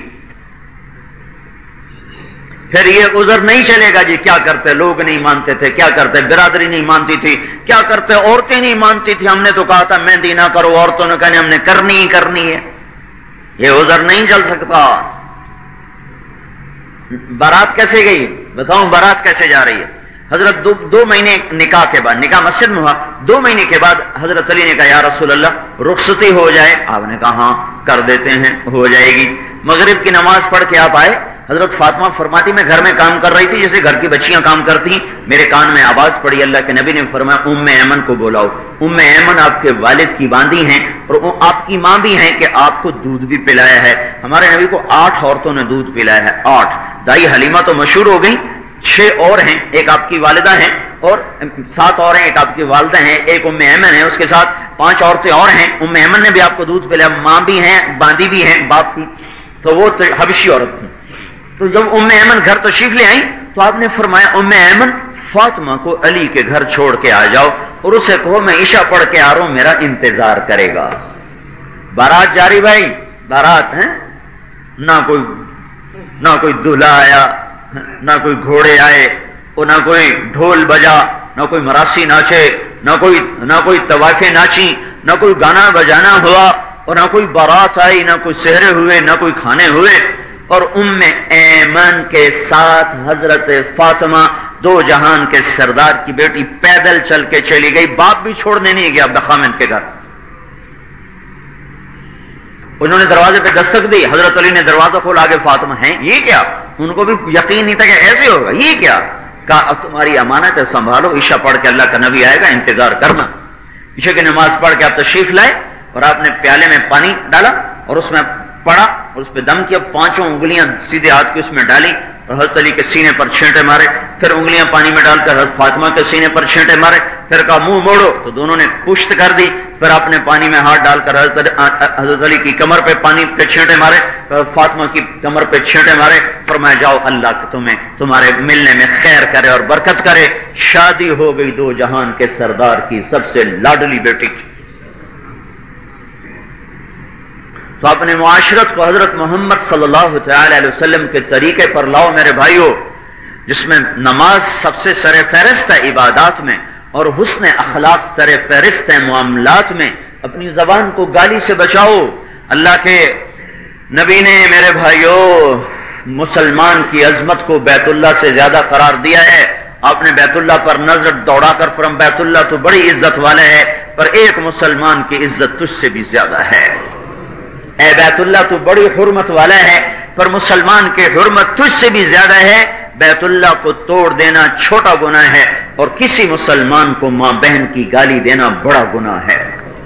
پھر یہ عذر نہیں چلے گا جی کیا کرتے، لوگ نہیں مانتے تھے، کیا کرتے، برادری نہیں مانتی تھی، کیا کرتے، عورتیں نہیں مانتی تھی، ہم نے تو کہا تھا مہندی نہ کرو، عورتوں نے کہا ہم نے کرنی ہی کرنی ہے. یہ عذر نہیں چل سکتا. بارات کیسے گئی؟ بتاؤں بارات کیسے جا رہی ہے؟ حضرت دو, دو مہینے نکاح کے بعد، نکاح مسجد میں ہوا، دو مہینے کے بعد حضرت علی نے کہا یا رسول اللہ رخصتی ہو جائے؟ آپ نے کہا ہاں کر دیتے ہیں، ہو جائے گی۔ مغرب کی نماز پڑھ کے آپ آئے، حضرت فاطمہ فرماتی میں گھر میں کام کر رہی تھی جیسے گھر کی بچیاں کام کرتی ہیں، میرے کان میں آواز پڑی، اللہ کے نبی نے فرمایا ام ایمن کو بلاؤ۔ ام ایمن آپ کے والد کی باندھی ہیں اور آپ کی ماں بھی ہیں کہ آپ کو دودھ بھی پلایا ہے۔ ہمارے نبی کو آٹھ عورتوں نے دودھ پلایا ہے، آٹھ۔ دائی حلیمہ تو مشہور ہو گئی، چھ اور ہیں، ایک آپ کی والدہ ہیں اور سات اور ہیں، ایک آپ کی والدہ ہیں، ایک ام ایمن ہے، اس کے ساتھ پانچ عورتیں اور ہیں۔ ام ایمن نے بھی آپ کو دودھ پلایا، ماں بھی ہیں، باندھی بھی ہیں باپ کی، تو وہ تو حبشی عورت تھی۔ تو جب ام ایمن گھر تشریف لے آئیں تو آپ نے فرمایا ام ایمن فاطمہ کو علی کے گھر چھوڑ کے آ جاؤ اور اسے کہو میں عشاء پڑھ کے آ رہا ہوں، میرا انتظار کرے گا۔ بارات جاری بھائی، بارات ہے، نہ کوئی نہ کوئی دلہا آیا، نہ کوئی گھوڑے آئے اور نہ کوئی ڈھول بجا، نہ کوئی مراسی ناچے، نہ کوئی نہ کوئی طوائفیں ناچی، نہ کوئی گانا بجانا ہوا اور نہ کوئی بارات آئی، نہ کوئی سہرے ہوئے، نہ کوئی کھانے ہوئے۔ اور ام ایمن کے ساتھ حضرت فاطمہ دو جہان کے سردار کی بیٹی پیدل چل کے چلی گئی، باپ بھی چھوڑنے نہیں گیا بخامد کے گھر۔ انہوں نے دروازے پہ دستک دی، حضرت علی نے دروازہ کھولا، آگے فاطمہ ہیں، یہ کیا؟ ان کو بھی یقین نہیں تھا کہ ایسے ہوگا، یہ کیا؟ کہا اب تمہاری امانت ہے، سنبھالو، عشاء پڑھ کے اللہ کا نبی آئے گا، انتظار کرنا۔ عشاء کی نماز پڑھ کے آپ تشریف لائے اور آپ نے پیالے میں پانی ڈالا اور اس میں پڑا اور اس پہ دم کیا، پانچوں انگلیاں سیدھے ہاتھ کی اس میں ڈالی اور حضرت علی کے سینے پر چھینٹے مارے، پھر انگلیاں پانی میں ڈال کر حضرت فاطمہ کے سینے پر چھینٹے مارے، پھر کہا منہ موڑو، تو دونوں نے پشت کر دی، پھر آپ نے پانی میں ہاتھ ڈال کر حضرت علی کی کمر پہ پانی پہ چھینٹے مارے، فاطمہ کی کمر پہ چھینٹے مارے، فرمایا جاؤ اللہ تمہیں تمہارے ملنے میں خیر کرے اور برکت کرے۔ شادی ہو گئی دو جہان کے سردار کی سب سے لاڈلی بیٹی کی۔ تو اپنے معاشرت کو حضرت محمد صلی اللہ تعالی علیہ وسلم کے طریقے پر لاؤ میرے بھائیو، جس میں نماز سب سے سر فہرست ہے عبادات میں اور حسن اخلاق سر فہرست ہے معاملات میں۔ اپنی زبان کو گالی سے بچاؤ۔ اللہ کے نبی نے میرے بھائیو مسلمان کی عظمت کو بیت اللہ سے زیادہ قرار دیا ہے۔ آپ نے بیت اللہ پر نظر دوڑا کر فرم بیت اللہ تو بڑی عزت والا ہے، پر ایک مسلمان کی عزت تجھ سے بھی زیادہ ہے۔ اے بیت اللہ تو بڑی حرمت والا ہے، پر مسلمان کی حرمت تجھ سے بھی زیادہ ہے۔ بیت اللہ کو توڑ دینا چھوٹا گناہ ہے اور کسی مسلمان کو ماں بہن کی گالی دینا بڑا گناہ ہے۔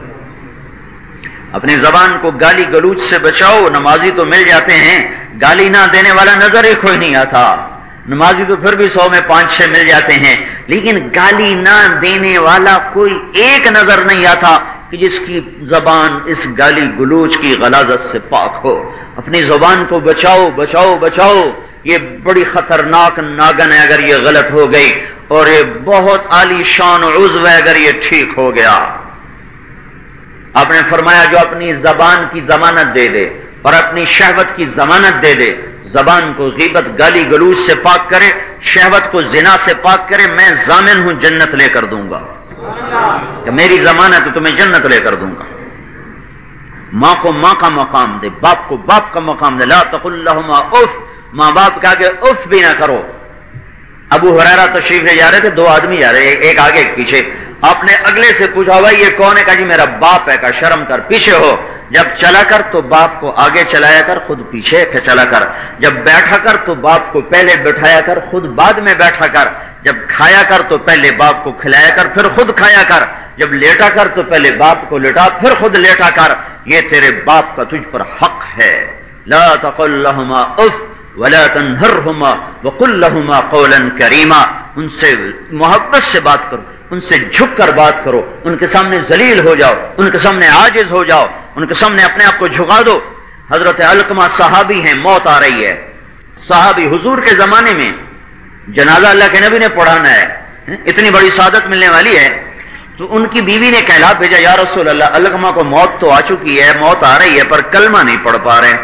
اپنی زبان کو گالی گلوچ سے بچاؤ۔ نمازی تو مل جاتے ہیں، گالی نہ دینے والا نظر ہی کوئی نہیں آتا۔ نمازی تو پھر بھی سو میں پانچ چھ مل جاتے ہیں، لیکن گالی نہ دینے والا کوئی ایک نظر نہیں آتا کہ جس کی زبان اس گالی گلوچ کی غلاظت سے پاک ہو۔ اپنی زبان کو بچاؤ بچاؤ بچاؤ، یہ بڑی خطرناک ناگن ہے اگر یہ غلط ہو گئی، اور یہ بہت عالی شان عضو ہے اگر یہ ٹھیک ہو گیا۔ آپ نے فرمایا جو اپنی زبان کی ضمانت دے دے اور اپنی شہوت کی ضمانت دے دے، زبان کو غیبت گالی گلوچ سے پاک کرے، شہوت کو زنا سے پاک کرے، میں ضامن ہوں جنت لے کر دوں گا، کہ میری ضمانت ہے تو میں جنت لے کر دوں گا۔ ماں کو ماں کا مقام دے، باپ کو باپ کا مقام دے، لا تقل لہما اف، ماں باپ کے آگے اف بھی نہ کرو۔ ابو ہریرہ تشریف لے جا رہے تھے، دو آدمی جا رہے، ایک آگے ایک پیچھے۔ آپ نے اگلے سے پوچھا بھائی یہ کون ہے؟ کہا جی میرا باپ ہے۔ کہا شرم کر، پیچھے ہو۔ جب چلا کر تو باپ کو آگے چلایا کر، خود پیچھے چلا کر۔ جب بیٹھا کر تو باپ کو پہلے بٹھایا کر، خود بعد میں بیٹھا کر۔ جب کھایا کر تو پہلے باپ کو کھلایا کر، پھر خود کھایا کر۔ جب لیٹا کر تو پہلے باپ کو لٹا، پھر خود لیٹا کر۔ یہ تیرے باپ کا تجھ پر حق ہے۔ لا تقل لهما اف ولا تنهرهما وقل لهما قولا كريما۔ ان سے محبت سے بات کرو، ان سے جھک کر بات کرو، ان کے سامنے ذلیل ہو جاؤ، ان کے سامنے عاجز ہو جاؤ، ان کے سامنے اپنے آپ کو جھکا دو۔ حضرت علقمہ صحابی ہیں، موت آ رہی ہے، صحابی حضور کے زمانے میں جنازہ اللہ کے نبی نے پڑھانا ہے، اتنی بڑی سعادت ملنے والی ہے، تو ان کی بیوی نے کہلا بھیجا یا رسول اللہ علقمہ کو موت تو آ چکی ہے، موت آ رہی ہے، پر کلمہ نہیں پڑھ پا رہے۔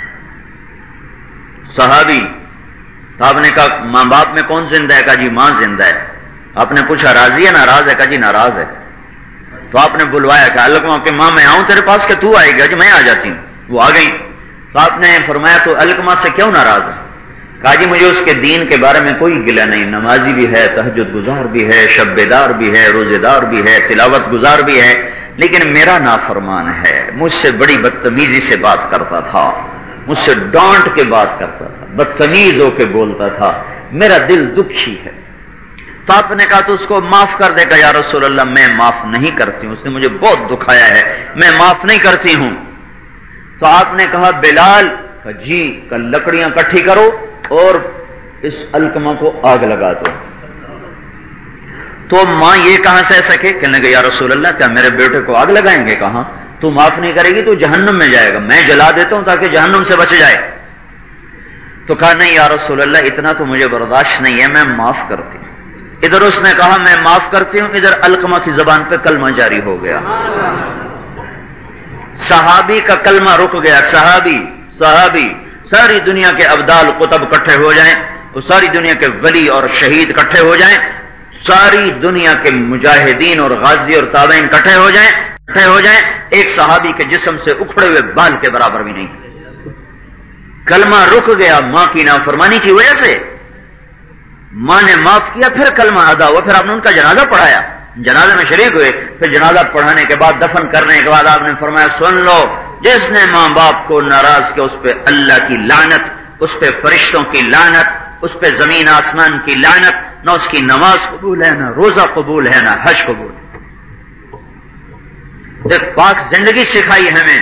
صحابی تو آپ نے کہا ماں باپ میں کون زندہ ہے؟ کہا جی ماں زندہ ہے۔ آپ نے پوچھا راضی ہے ناراض ہے؟ کہا جی ناراض ہے۔ تو آپ نے بلوایا کہ علقمہ کہ ماں میں آؤں تیرے پاس کہ تو آئے گا؟ جی میں آ جاتی ہوں۔ وہ آ گئی۔ تو آپ نے فرمایا تو علقمہ سے کیوں ناراض ہے؟ کہا جی مجھے اس کے دین کے بارے میں کوئی گلہ نہیں، نمازی بھی ہے، تہجد گزار بھی ہے، شب بیدار بھی ہے، روزے دار بھی ہے، تلاوت گزار بھی ہے، لیکن میرا نافرمان ہے، مجھ سے بڑی بدتمیزی سے بات کرتا تھا، مجھ سے ڈانٹ کے بات کرتا تھا، بدتمیز ہو کے بولتا تھا، میرا دل دکھی ہے۔ تو آپ نے کہا تو اس کو معاف کر دے گا؟ یا رسول اللہ میں معاف نہیں کرتی ہوں، اس نے مجھے بہت دکھایا ہے، میں معاف نہیں کرتی ہوں۔ تو آپ نے کہا بلال جی کل لکڑیاں کٹھی کرو اور اس علقمہ کو آگ لگا دو۔ تو ماں یہ کہاں سہ سکے؟ کہنے لگے یا رسول اللہ کیا میرے بیٹے کو آگ لگائیں گے؟ کہاں تو معاف نہیں کرے گی تو جہنم میں جائے گا، میں جلا دیتا ہوں تاکہ جہنم سے بچ جائے۔ تو کہا نہیں یا رسول اللہ اتنا تو مجھے برداشت نہیں ہے، میں معاف کرتی ہوں۔ ادھر اس نے کہا میں معاف کرتی ہوں، ادھر علقمہ کی زبان پہ کلمہ جاری ہو گیا، صحابی کا کلمہ رک گیا۔ صحابی صحابی ساری دنیا کے ابدال قطب کٹھے ہو جائیں، وہ ساری دنیا کے ولی اور شہید کٹھے ہو جائیں، ساری دنیا کے مجاہدین اور غازی اور تابعین کٹھے ہو جائیں کٹھے ہو جائیں ایک صحابی کے جسم سے اکھڑے ہوئے بال کے برابر بھی نہیں۔ کلمہ رک گیا ماں کی نافرمانی کی وجہ سے، ماں نے معاف کیا، پھر کلمہ ادا ہوا، پھر آپ نے ان کا جنازہ پڑھایا، جنازے میں شریک ہوئے، پھر جنازہ پڑھانے کے بعد دفن کرنے کے بعد آپ نے فرمایا سن لو جس نے ماں باپ کو ناراض کیا اس پہ اللہ کی لعنت، اس پہ فرشتوں کی لعنت، اس پہ زمین آسمان کی لعنت، نہ اس کی نماز قبول ہے، نہ روزہ قبول ہے، نہ حج قبول ہے۔ ایک پاک زندگی سکھائی ہمیں،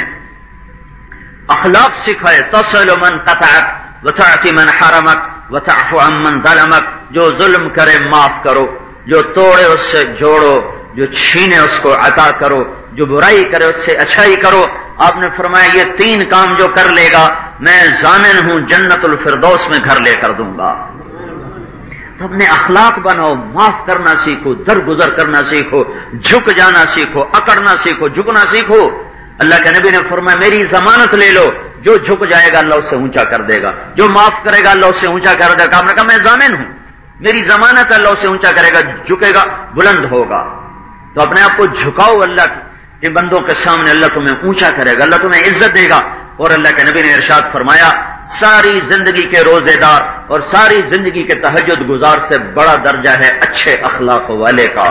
اخلاق سکھائے، تصل من قطعک وتعطی من حرمک وتعفو عن من ظلمک، جو ظلم کرے معاف کرو، جو توڑے اس سے جوڑو، جو چھینے اس کو عطا کرو، جو برائی کرے اس سے اچھائی کرو۔ آپ نے فرمایا یہ تین کام جو کر لے گا میں ضامن ہوں جنت الفردوس میں گھر لے کر دوں گا۔ تو اپنے اخلاق بناؤ، معاف کرنا سیکھو، درگزر کرنا سیکھو، جھک جانا سیکھو، اکڑنا سیکھو، جھکنا سیکھو۔ اللہ کے نبی نے فرمایا میری ضمانت لے لو، جو جھک جائے گا اللہ اس سے اونچا کر دے گا، جو معاف کرے گا اللہ اس سے اونچا کر دے گا۔ آپ نے کہا میں ضامن ہوں، میری ضمانت اللہ اس سے اونچا کرے گا، جھکے گا بلند ہوگا۔ تو اپنے آپ کو جھکاؤ اللہ کے بندوں کے سامنے، اللہ تمہیں اونچا کرے گا، اللہ تمہیں عزت دے گا۔ اور اللہ کے نبی نے ارشاد فرمایا ساری زندگی کے روزے دار اور ساری زندگی کے تہجد گزار سے بڑا درجہ ہے اچھے اخلاق والے کا۔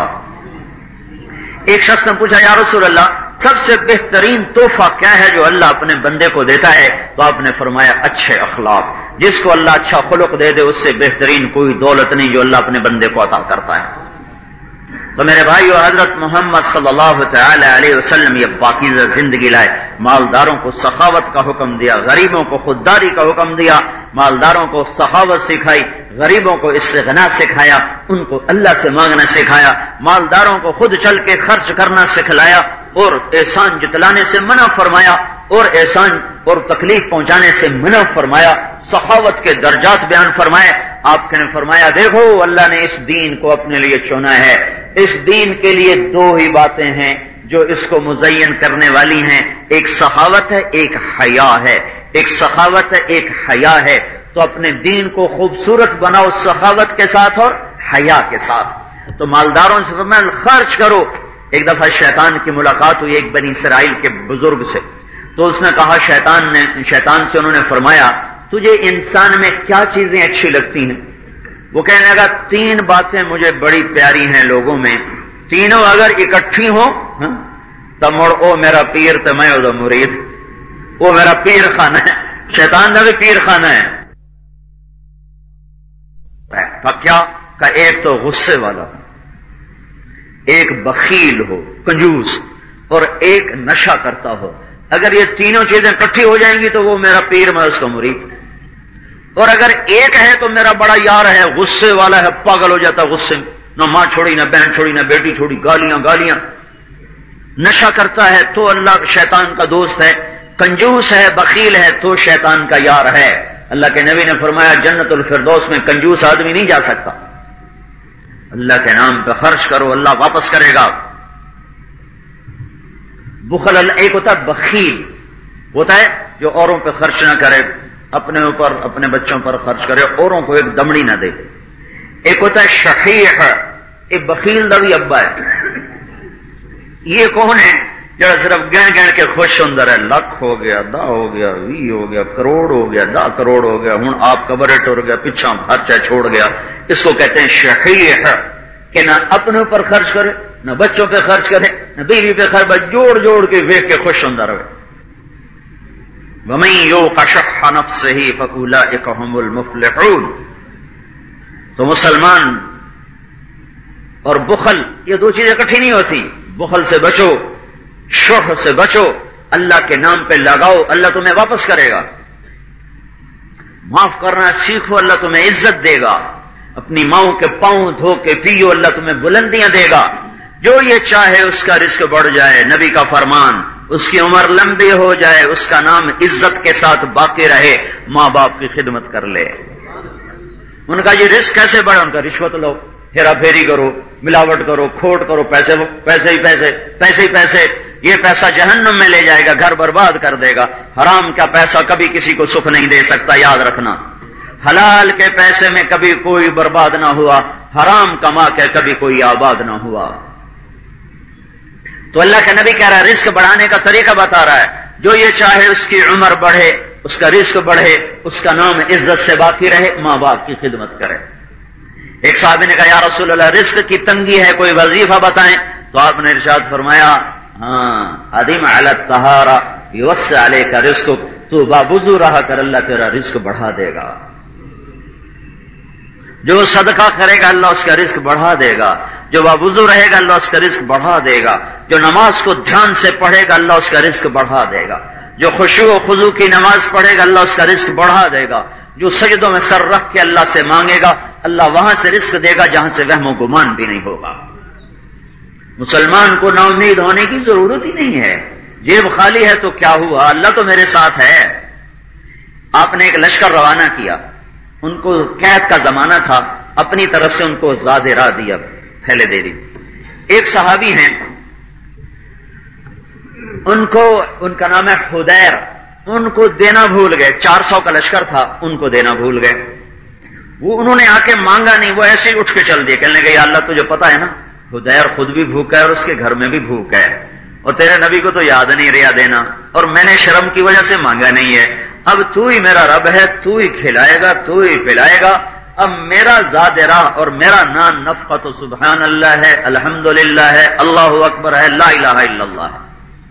ایک شخص نے پوچھا یا رسول اللہ سب سے بہترین تحفہ کیا ہے جو اللہ اپنے بندے کو دیتا ہے؟ تو آپ نے فرمایا اچھے اخلاق۔ جس کو اللہ اچھا خلق دے دے اس سے بہترین کوئی دولت نہیں جو اللہ اپنے بندے کو عطا کرتا ہے۔ تو میرے بھائیو حضرت محمد صلی اللہ تعالی علیہ وسلم یہ پاکیزہ زندگی لائے، مالداروں کو سخاوت کا حکم دیا، غریبوں کو خودداری کا حکم دیا، مالداروں کو سخاوت سکھائی، غریبوں کو استغنا سکھایا، ان کو اللہ سے مانگنا سکھایا، مالداروں کو خود چل کے خرچ کرنا سکھلایا اور احسان جتلانے سے منع فرمایا اور احسان اور تکلیف پہنچانے سے منع فرمایا، سخاوت کے درجات بیان فرمائے۔ آپ نے فرمایا دیکھو اللہ نے اس دین کو اپنے لیے چنا ہے، اس دین کے لیے دو ہی باتیں ہیں جو اس کو مزین کرنے والی ہیں، ایک سخاوت ہے ایک حیا ہے، ایک سخاوت ہے ایک حیا ہے۔ تو اپنے دین کو خوبصورت بناؤ سخاوت کے ساتھ اور حیا کے ساتھ۔ تو مالداروں سے فرمایا خرچ کرو۔ ایک دفعہ شیطان کی ملاقات ہوئی ایک بنی اسرائیل کے بزرگ سے، تو اس نے کہا شیطان نے شیطان سے انہوں نے فرمایا تجھے انسان میں کیا چیزیں اچھی لگتی ہیں؟ وہ کہنے لگا تین باتیں مجھے بڑی پیاری ہیں لوگوں میں، تینوں اگر اکٹھی ہوں تو مڑ او میرا پیر تو میں او مرید، وہ میرا پیر خانہ ہے، شیطان کا بھی پیر خانہ ہے۔ کیا کہ ایک تو غصے والا ہو، ایک بخیل ہو کنجوس، اور ایک نشہ کرتا ہو۔ اگر یہ تینوں چیزیں اکٹھی ہو جائیں گی تو وہ میرا پیر میں اس کا مرید، اور اگر ایک ہے تو میرا بڑا یار ہے، غصے والا ہے، پاگل ہو جاتا غصے میں، نہ ماں چھوڑی نہ بہن چھوڑی نہ بیٹی چھوڑی، گالیاں گالیاں، نشہ کرتا ہے تو اللہ شیطان کا دوست ہے، کنجوس ہے بخیل ہے تو شیطان کا یار ہے۔ اللہ کے نبی نے فرمایا جنت الفردوس میں کنجوس آدمی نہیں جا سکتا، اللہ کے نام پہ خرچ کرو اللہ واپس کرے گا۔ بخل ایک ہوتا ہے بخیل، ہوتا ہے جو اوروں پہ خرچ نہ کرے، اپنے اوپر اپنے بچوں پر خرچ کرے، اوروں کو ایک دمڑی نہ دے۔ ایک ہوتا ہے شحیح، ایک بخیل دا بھی ابا ہے۔ یہ کون ہے؟ جڑا صرف گن گن کے خوش ہوندر ہے، لاکھ ہو گیا، دا ہو گیا، وی ہو گیا، کروڑ ہو گیا، دا کروڑ ہو گیا، ہوں آپ قبر ٹر گیا، پیچھا خرچہ چھوڑ گیا. اس کو کہتے ہیں شحیح، کہ نہ اپنے اوپر خرچ کرے، نہ بچوں پہ خرچ کرے، نہ بیوی پہ خرچ، بس جوڑ جوڑ کے ویک کے خوش ہوندہ رہے. وَمَن يُوقَ شُحَّ نَفْسِهِ فَأُولَٰئِكَ هُمُ الْمُفْلِحُونَ. تو مسلمان اور بخل یہ دو چیزیں اکٹھی نہیں ہوتی. بخل سے بچو، شح سے بچو، اللہ کے نام پہ لگاؤ، اللہ تمہیں واپس کرے گا. معاف کرنا سیکھو، اللہ تمہیں عزت دے گا. اپنی ماؤں کے پاؤں دھو کے پیو، اللہ تمہیں بلندیاں دے گا. جو یہ چاہے اس کا رزق بڑھ جائے، نبی کا فرمان، اس کی عمر لمبی ہو جائے، اس کا نام عزت کے ساتھ باقی رہے، ماں باپ کی خدمت کر لے. ان کا یہ رزق کیسے بڑھا؟ ان کا رشوت لو، ہیرا پھیری کرو، ملاوٹ کرو، کھوٹ کرو، پیسے پیسے ہی پیسے پیسے ہی پیسے. یہ پیسہ جہنم میں لے جائے گا، گھر برباد کر دے گا. حرام کا پیسہ کبھی کسی کو سکھ نہیں دے سکتا، یاد رکھنا. حلال کے پیسے میں کبھی کوئی برباد نہ ہوا، حرام کما کے کبھی کوئی آباد نہ ہوا. تو اللہ کا نبی کہہ رہا ہے رزق بڑھانے کا طریقہ بتا رہا ہے. جو یہ چاہے اس کی عمر بڑھے، اس کا رزق بڑھے، اس کا نام عزت سے باقی رہے، ماں باپ کی خدمت کرے. ایک صحابی نے کہا یا رسول اللہ رزق کی تنگی ہے، کوئی وظیفہ بتائیں. تو آپ نے ارشاد فرمایا ہاں عدیم علی الطہارہ یوسع علیک رزقک، تو باوضو رہا کر، اللہ تیرا رزق بڑھا دے گا. جو صدقہ کرے گا اللہ اس کا رزق بڑھا دے گا. جو باوضو رہے گا اللہ اس کا رزق بڑھا دے گا. جو نماز کو دھیان سے پڑھے گا اللہ اس کا رزق بڑھا دے گا. جو خشوع و خضوع کی نماز پڑھے گا اللہ اس کا رزق بڑھا دے گا. جو سجدوں میں سر رکھ کے اللہ سے مانگے گا اللہ وہاں سے رزق دے گا جہاں سے وہم و گمان بھی نہیں ہوگا. مسلمان کو نا امید ہونے کی ضرورت ہی نہیں ہے. جیب خالی ہے تو کیا ہوا، اللہ تو میرے ساتھ ہے. آپ نے ایک لشکر روانہ کیا، ان کو قید کا زمانہ تھا، اپنی طرف سے ان کو زاد راہ دیا، پھیلے دے دی. ایک صحابی ہیں، ان کو ان کا نام ہے حدیر، ان کو دینا بھول گئے. چار سو کا لشکر تھا، ان کو دینا بھول گئے. وہ انہوں نے آ کے مانگا نہیں، وہ ایسے ہی اٹھ کے چل دیے. کہنے لگے یا اللہ تجھے پتا ہے نا حدیر خود بھی بھوکا ہے اور اس کے گھر میں بھی بھوک ہے، اور تیرے نبی کو تو یاد نہیں رہا دینا، اور میں نے شرم کی وجہ سے مانگا نہیں ہے. اب تو ہی میرا رب ہے، تو ہی کھلائے گا، تو ہی پلائے گا. اب میرا زاد راہ اور میرا نان نفقہ تو سبحان اللہ ہے، الحمدللہ ہے، اللہ اکبر ہے، لا الہ الا اللہ ہے.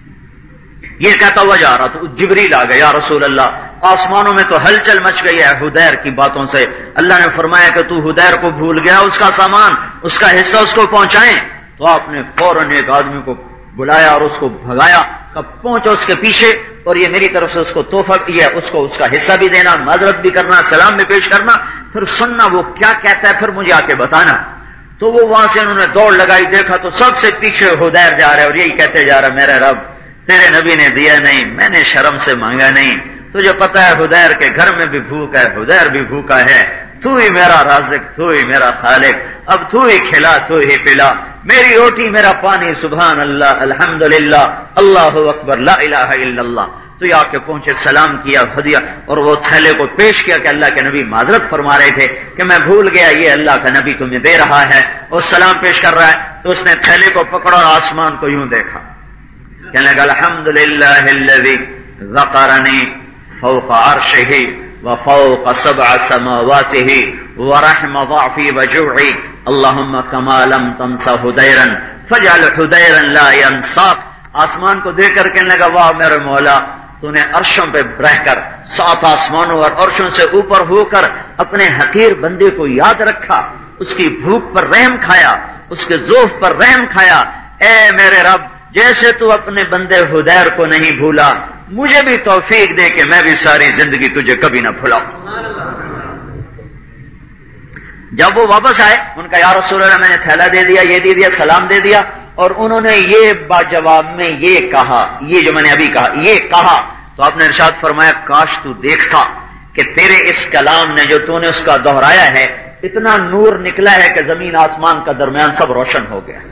یہ کہتا ہوا جا رہا تو جبریل آ گیا یا رسول اللہ آسمانوں میں تو ہلچل مچ گئی ہے حدیر کی باتوں سے. اللہ نے فرمایا کہ تو حدیر کو بھول گیا، اس کا سامان، اس کا حصہ اس کو پہنچائیں. تو آپ نے فوراً ایک آدمی کو بلایا اور اس کو بھگایا کہ پہنچو اس کے پیچھے، اور یہ میری طرف سے اس کو تحفہ یہ اس کو اس کا حصہ بھی دینا، معذرت بھی کرنا، سلام بھی پیش کرنا، پھر سننا وہ کیا کہتا ہے، پھر مجھے آ کے بتانا. تو وہ وہاں سے انہوں نے دوڑ لگائی، دیکھا تو سب سے پیچھے حدیر جا رہے اور یہی کہتے جا رہا میرے رب تیرے نبی نے دیا نہیں، میں نے شرم سے مانگا نہیں، تجھے پتا ہے حدیر کے گھر میں بھی بھوک ہے، حدیر بھی بھوکا ہے، تو ہی میرا رازق، تو ہی میرا خالق، اب تو ہی کھلا، تو ہی پلا، میری روٹی میرا پانی، سبحان اللہ، الحمدللہ، اللہ اکبر، لا الہ الا اللہ. تو یہ آ کے پہنچے، سلام کیا، ہدیہ، اور وہ تھیلے کو پیش کیا کہ اللہ کے نبی معذرت فرما رہے تھے کہ میں بھول گیا، یہ اللہ کا نبی تمہیں دے رہا ہے، اور سلام پیش کر رہا ہے. تو اس نے تھیلے کو پکڑا اور آسمان کو یوں دیکھا، کہنے لگا الحمدللہ الذی ذکرنی فوق عرشہ وفوق سبع سماواتہ ورحم ضعفی وجوعی اللہم کما لم تنس حدیرا فاجعل حدیرا لا ینساک. آسمان کو دیکھ کر کہنے لگا واہ میرے مولا، تو نے عرشوں پہ رہ کر، سات آسمانوں اور عرشوں سے اوپر ہو کر اپنے حقیر بندے کو یاد رکھا، اس کی بھوک پر رحم کھایا، اس کے ذوف پر رحم کھایا. اے میرے رب، جیسے تو اپنے بندے حدیر کو نہیں بھولا، مجھے بھی توفیق دے کہ میں بھی ساری زندگی تجھے کبھی نہ بھولاؤں. جب وہ واپس آئے، ان کا یا رسول اللہ میں نے تھیلا دے دیا، یہ دے دیا، سلام دے دیا، اور انہوں نے یہ باجواب میں یہ کہا، یہ جو میں نے ابھی کہا یہ کہا. تو آپ نے ارشاد فرمایا کاش تو دیکھتا کہ تیرے اس کلام نے جو تو نے اس کا دہرایا ہے اتنا نور نکلا ہے کہ زمین آسمان کا درمیان سب روشن ہو گیا.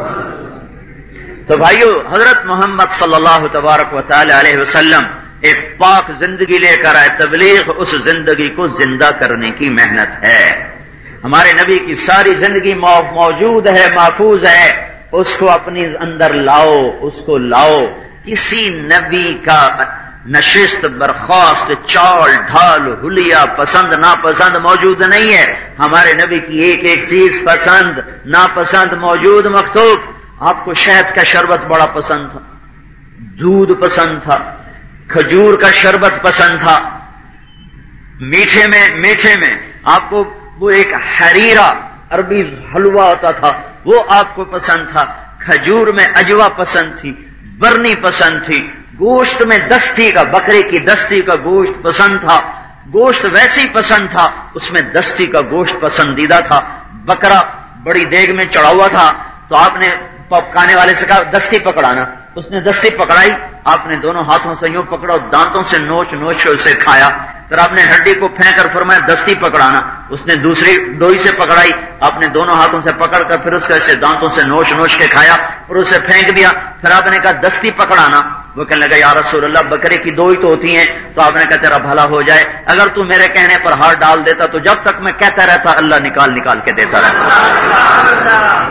تو بھائیو، حضرت محمد صلی اللہ تبارک و تعالی علیہ وسلم ایک پاک زندگی لے کر آئے. تبلیغ اس زندگی کو زندہ کرنے کی محنت ہے. ہمارے نبی کی ساری زندگی موجود ہے، محفوظ ہے. اس کو اپنی اندر لاؤ، اس کو لاؤ. کسی نبی کا نشست برخاست چال ڈھال حلیہ پسند ناپسند موجود نہیں ہے. ہمارے نبی کی ایک ایک چیز پسند ناپسند موجود مکتوب. آپ کو شہد کا شربت بڑا پسند تھا، دودھ پسند تھا، کھجور کا شربت پسند تھا، میٹھے میں میٹھے میں آپ کو وہ ایک حریرہ عربی حلوہ ہوتا تھا وہ آپ کو پسند تھا، کھجور میں اجوا پسند تھی، برنی پسند تھی، گوشت میں دستی کا بکرے کی دستی کا گوشت پسند تھا، گوشت ویسی پسند تھا، اس میں دستی کا گوشت پسندیدہ تھا. بکرا بڑی دیگ میں چڑھا ہوا تھا تو آپ نے پکانے والے سے کہا دستی پکڑانا. اس نے دستی پکڑائی، آپ نے دونوں ہاتھوں سے یوں پکڑا اور دانتوں سے نوچ نوچ اسے کھایا. پھر آپ نے ہڈی کو پھینک کر فرمایا دستی پکڑانا. اس نے دوسری ڈوئی سے پکڑائی، آپ نے دونوں ہاتھوں سے پکڑ کر پھر اس کا اسے دانتوں سے نوچ نوچ کے کھایا اور اسے پھینک دیا. پھر آپ نے کہا دستی پکڑانا. وہ کہنے لگا یا رسول اللہ بکرے کی دو ہی تو ہوتی ہیں. تو آپ نے کہا تیرا بھلا ہو جائے، اگر تو میرے کہنے پر ہاتھ ڈال دیتا تو جب تک میں کہتا رہتا اللہ نکال نکال کے دیتا رہتا.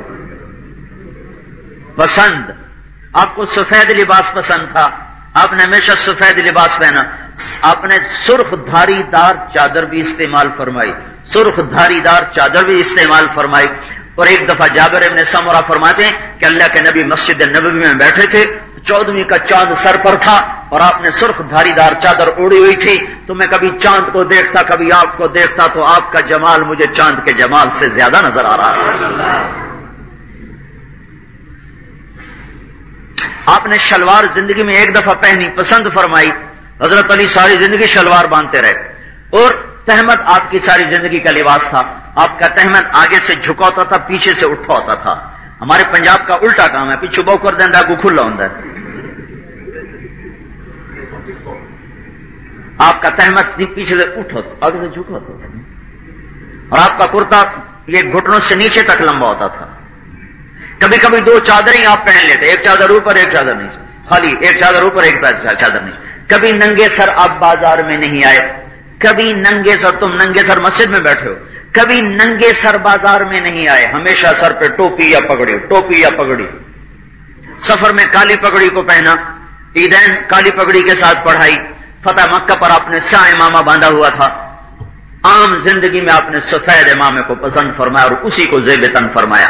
پسند. آپ کو سفید لباس پسند تھا، آپ نے ہمیشہ سفید لباس پہنا. آپ نے سرخ دھاری دار چادر بھی استعمال فرمائی، سرخ دھاری دار چادر بھی استعمال فرمائی. اور ایک دفعہ جابر ابن سمرہ فرماتے ہیں کہ اللہ کے نبی مسجد نبوی میں بیٹھے تھے، چودہویں کا چاند سر پر تھا اور آپ نے سرخ دھاری دار چادر اوڑی ہوئی تھی. تو میں کبھی چاند کو دیکھتا کبھی آپ کو دیکھتا تو آپ کا جمال مجھے چاند کے جمال سے زیادہ نظر آ رہا تھا. آپ نے شلوار زندگی میں ایک دفعہ پہنی، پسند فرمائی. حضرت علی ساری زندگی شلوار باندھتے رہے. اور تہمت آپ کی ساری زندگی کا لباس تھا. آپ کا تہمت آگے سے جھکا ہوتا تھا، پیچھے سے اٹھا ہوتا تھا. ہمارے پنجاب کا الٹا کام ہے، پیچھے بو کر دینا کو کھلا ہوتا ہے. آپ کا تہمت پیچھے سے اٹھا آگے سے جھکا ہوتا تھا اور آپ کا کرتا یہ گھٹنوں سے نیچے تک لمبا ہوتا تھا. کبھی کبھی دو چادریں آپ پہن لیتے، ایک چادر اوپر ایک چادر نیچے، خالی ایک چادر اوپر ایک چادر نیچے. کبھی ننگے سر آپ بازار میں نہیں آئے، کبھی ننگے سر تم ننگے سر مسجد میں بیٹھے ہو، کبھی ننگے سر بازار میں نہیں آئے. ہمیشہ سر پہ ٹوپی یا پگڑی، ٹوپی یا پگڑی. سفر میں کالی پگڑی کو پہنا، عیدین کالی پگڑی کے ساتھ پڑھائی. فتح مکہ پر آپ نے سا امامہ باندھا ہوا تھا. عام زندگی میں آپ نے سفید امامے کو پسند فرمایا اور اسی کو زیب تن فرمایا.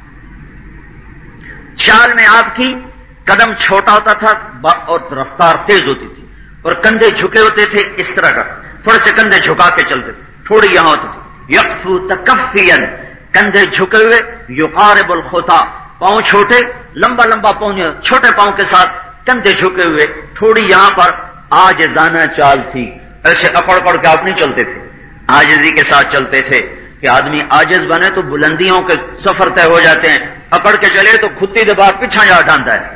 چال میں آپ کی قدم چھوٹا ہوتا تھا اور رفتار تیز ہوتی تھی اور کندھے جھکے ہوتے تھے اس طرح کا، تھوڑے سے کندھے جھکا کے چلتے تھے، تھوڑی یہاں ہوتی تھی. یقفو تکفین، کندھے جھکے ہوئے، یقارب الخطا، پاؤں چھوٹے، لمبا لمبا پاؤں، چھوٹے پاؤں کے ساتھ کندھے جھکے ہوئے، تھوڑی یہاں پر عاجزانہ چال تھی. ایسے اکڑ اکڑ کے آپ نہیں چلتے تھے، عاجزی کے ساتھ چلتے تھے کہ آدمی عاجز بنے تو بلندیوں کے سفر طے ہو جاتے ہیں، اکڑ کے چلے تو کھتی دے بعد پیچھا جا ڈانتا ہے.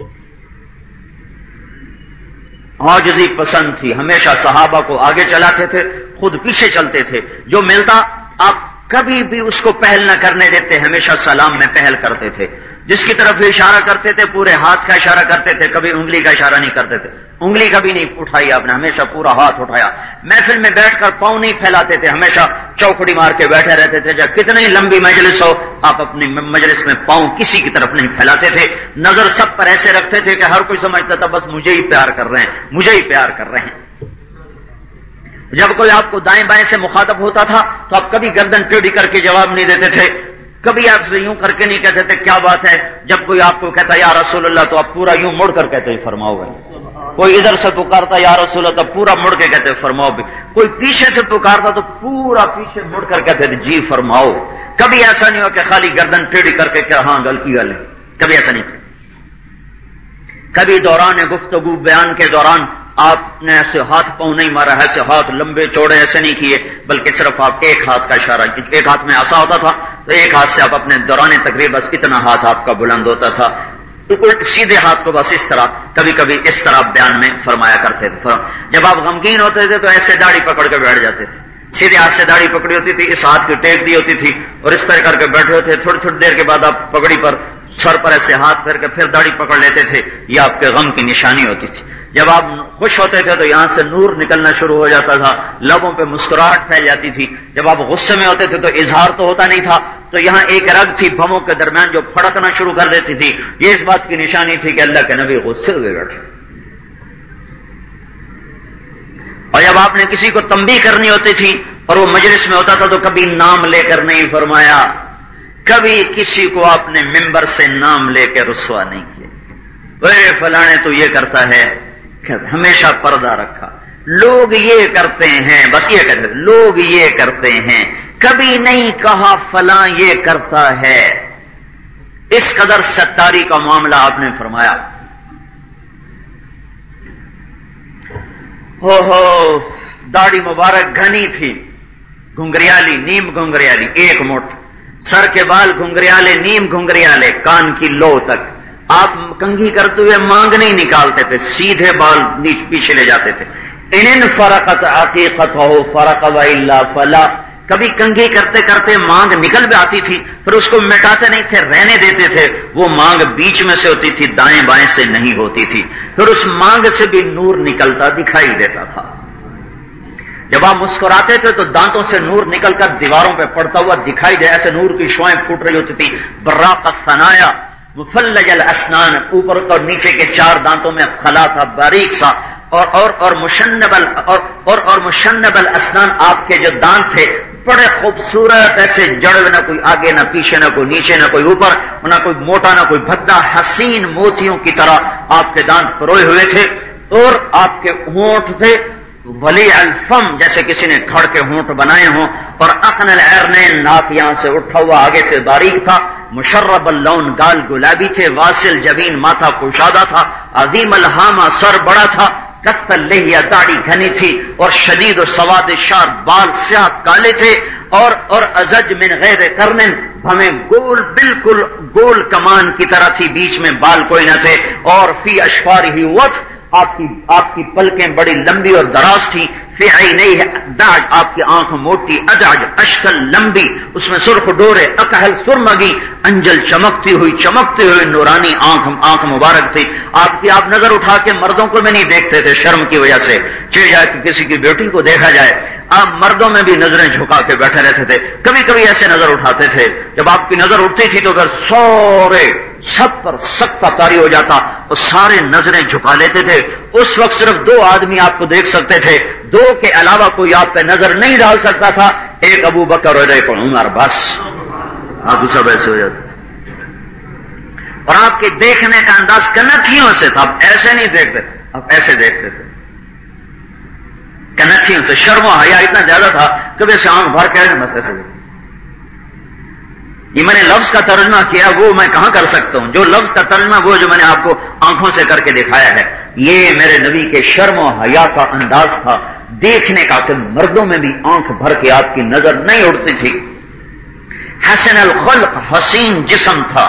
عاجزی پسند تھی، ہمیشہ صحابہ کو آگے چلاتے تھے، خود پیچھے چلتے تھے. جو ملتا آپ کبھی بھی اس کو پہل نہ کرنے دیتے، ہمیشہ سلام میں پہل کرتے تھے. جس کی طرف اشارہ کرتے تھے پورے ہاتھ کا اشارہ کرتے تھے، کبھی انگلی کا اشارہ نہیں کرتے تھے. انگلی کبھی نہیں اٹھائی آپ نے، ہمیشہ پورا ہاتھ اٹھایا. محفل میں بیٹھ کر پاؤں نہیں پھیلاتے تھے، ہمیشہ چوکڑی مار کے بیٹھے رہتے تھے. جب کتنی لمبی مجلس ہو آپ اپنی مجلس میں پاؤں کسی کی طرف نہیں پھیلاتے تھے. نظر سب پر ایسے رکھتے تھے کہ ہر کوئی سمجھتا تھا بس مجھے ہی پیار کر رہے ہیں، مجھے ہی پیار کر رہے ہیں. جب کوئی آپ کو دائیں بائیں سے مخاطب ہوتا تھا تو آپ کبھی گردن ٹیڑھی کر کے جواب نہیں دیتے تھے، کبھی آپ سے یوں کر کے نہیں کہتے تھے کیا بات ہے. جب کوئی آپ کو کہتا یا رسول اللہ تو آپ پورا یوں مڑ کر کہتے فرماؤ گے. کوئی ادھر سے پکارتا یا رسول اللہ تو پورا مڑ کے کہتے فرماؤ بھی. کوئی پیچھے سے پکارتا تو پورا پیچھے مڑ کر کہتے تھے جی فرماؤ. کبھی ایسا نہیں ہو کہ خالی گردن ٹیڑھی کر کے کہ ہاں گل کی گل ہے، کبھی ایسا نہیں تھا. کبھی دوران گفتگو بیان کے دوران آپ نے ایسے ہاتھ پاؤں نہیں مارا، ایسے ہاتھ لمبے چوڑے ایسے نہیں کیے، بلکہ صرف آپ ایک ہاتھ کا اشارہ، ایک ہاتھ میں عصا ہوتا تھا تو ایک ہاتھ سے آپ اپنے دوران تقریب بس اتنا ہاتھ آپ کا بلند ہوتا تھا، سیدھے ہاتھ کو بس اس طرح، کبھی کبھی اس طرح بیان میں فرمایا کرتے تھے. جب آپ غمگین ہوتے تھے تو ایسے داڑھی پکڑ کے بیٹھ جاتے تھے، سیدھے ہاتھ سے داڑھی پکڑی ہوتی تھی، اس ہاتھ کی ٹیک دی ہوتی تھی اور اس طرح کر کے بیٹھے ہوتے. تھوڑی تھوڑی دیر کے بعد آپ پگڑی پر سر پر ایسے ہاتھ پھیر کے پھر داڑھی پکڑ لیتے تھے. یہ آپ کے غم کی نشانی ہوتی تھی. جب آپ خوش ہوتے تھے تو یہاں سے نور نکلنا شروع ہو جاتا تھا، لبوں پہ مسکراہٹ پھیل جاتی تھی. جب آپ غصے میں ہوتے تھے تو اظہار تو ہوتا نہیں تھا، تو یہاں ایک رگ تھی بھووں کے درمیان جو پھڑکنا شروع کر دیتی تھی، یہ اس بات کی نشانی تھی کہ اللہ کے نبی غصے ہوئے بیٹھے. اور جب آپ نے کسی کو تنبیہ کرنی ہوتی تھی اور وہ مجلس میں ہوتا تھا تو کبھی نام لے کر نہیں فرمایا، کبھی کسی کو آپ نے ممبر سے نام لے کے رسوا نہیں کیا. اے فلانے تو یہ کرتا ہے، ہمیشہ پردہ رکھا. لوگ یہ کرتے ہیں، بس یہ کہتے ہیں لوگ یہ کرتے ہیں، کبھی نہیں کہا فلاں یہ کرتا ہے. اس قدر ستاری کا معاملہ آپ نے فرمایا. ہو ہو داڑھی مبارک گھنی تھی، گھنگریالی، نیم گھنگریالی، ایک مٹھ. سر کے بال گھنگریالے، نیم گھنگریالے، کان کی لو تک. آپ کنگھی کرتے ہوئے مانگ نہیں نکالتے تھے، سیدھے بال نیچے پیچھے لے جاتے تھے. ان فرقت عقیقتہ فرق والا فلا. کبھی کنگھی کرتے کرتے مانگ نکل بھی آتی تھی، پھر اس کو مٹاتے نہیں تھے، رہنے دیتے تھے. وہ مانگ بیچ میں سے ہوتی تھی، دائیں بائیں سے نہیں ہوتی تھی. پھر اس مانگ سے بھی نور نکلتا دکھائی دیتا تھا. جب آپ مسکراتے تھے تو دانتوں سے نور نکل کر دیواروں پہ پڑتا ہوا دکھائی دے، ایسے نور کی شعائیں پھوٹ رہی ہوتی تھی. براق الثنایا مفلج الاسنان، اوپر اور نیچے کے چار دانتوں میں خلا تھا باریک سا. اور اور اور مشنب ال اور اور اور مشنب الاسنان، آپ کے جو دانت تھے بڑے خوبصورت، ایسے جڑ نہ کوئی آگے نہ پیچھے، نہ کوئی نیچے نہ کوئی اوپر، نہ کوئی موٹا نہ کوئی بھدا، حسین موتیوں کی طرح آپ کے دانت پروئے ہوئے تھے. اور آپ کے ہونٹ تھے ولی الفم، جیسے کسی نے کھڑ کے ہونٹ بنائے ہوں. اور اقن العرنین، ناک یہاں سے اٹھا ہوا آگے سے باریک تھا. مشرب اللون، گال گلابی تھے. واصل جبین، ماتھا کشادہ تھا. عظیم الہامہ، سر بڑا تھا. کث اللحیہ، داڑھی گھنی تھی. اور شدید و سواد شار، بال سیاہ کالے تھے. اور اور ازج من غیر قرن، ہمیں گول، بالکل گول کمان کی طرح تھی، بیچ میں بال کوئی نہ تھے. اور فی اشفارہ وطف، آپ کی آپ کی پلکیں بڑی لمبی اور دراز تھی. فی عینیہ داج، آپ کی آنکھ موٹی. ادعج، اشکل لمبی، اس میں سرخ ڈورے. اکحل سرمگی، انجل چمکتی ہوئی چمکتی ہوئی نورانی آنکھ آنکھ مبارک تھی آپ کی. آپ نظر اٹھا کے مردوں کو بھی نہیں دیکھتے تھے شرم کی وجہ سے، چل جائے کہ کسی کی بیٹی کو دیکھا جائے. آپ مردوں میں بھی نظریں جھکا کے بیٹھے رہتے تھے. کبھی کبھی ایسے نظر اٹھاتے تھے، جب آپ کی نظر اٹھتی تھی تو پھر سورے سب پر سکتا طاری ہو جاتا اور سارے نظریں جھکا لیتے تھے. اس وقت صرف دو آدمی آپ کو دیکھ سکتے تھے، دو کے علاوہ کوئی آپ پہ نظر نہیں ڈال سکتا تھا. ایک ابو بکر اور ایک عمر، بس. آپ سب ایسے ہو جاتے تھے. اور آپ کے دیکھنے کا انداز کنکھیوں سے تھا. آپ ایسے نہیں دیکھتے، آپ ایسے دیکھتے تھے کنکھیوں سے. شرم و حیا اتنا زیادہ تھا، کبھی سے آنکھ بھر کے بس ایسے دیکھتے. یہ میں نے لفظ کا ترجمہ کیا، وہ میں کہاں کر سکتا ہوں. جو لفظ کا ترجمہ وہ جو میں نے آپ کو آنکھوں سے کر کے دکھایا ہے، یہ میرے نبی کے شرم و حیا کا انداز تھا دیکھنے کا، کہ مردوں میں بھی آنکھ بھر کے آپ کی نظر نہیں اڑتی تھی. حسن الخلق، حسین جسم تھا.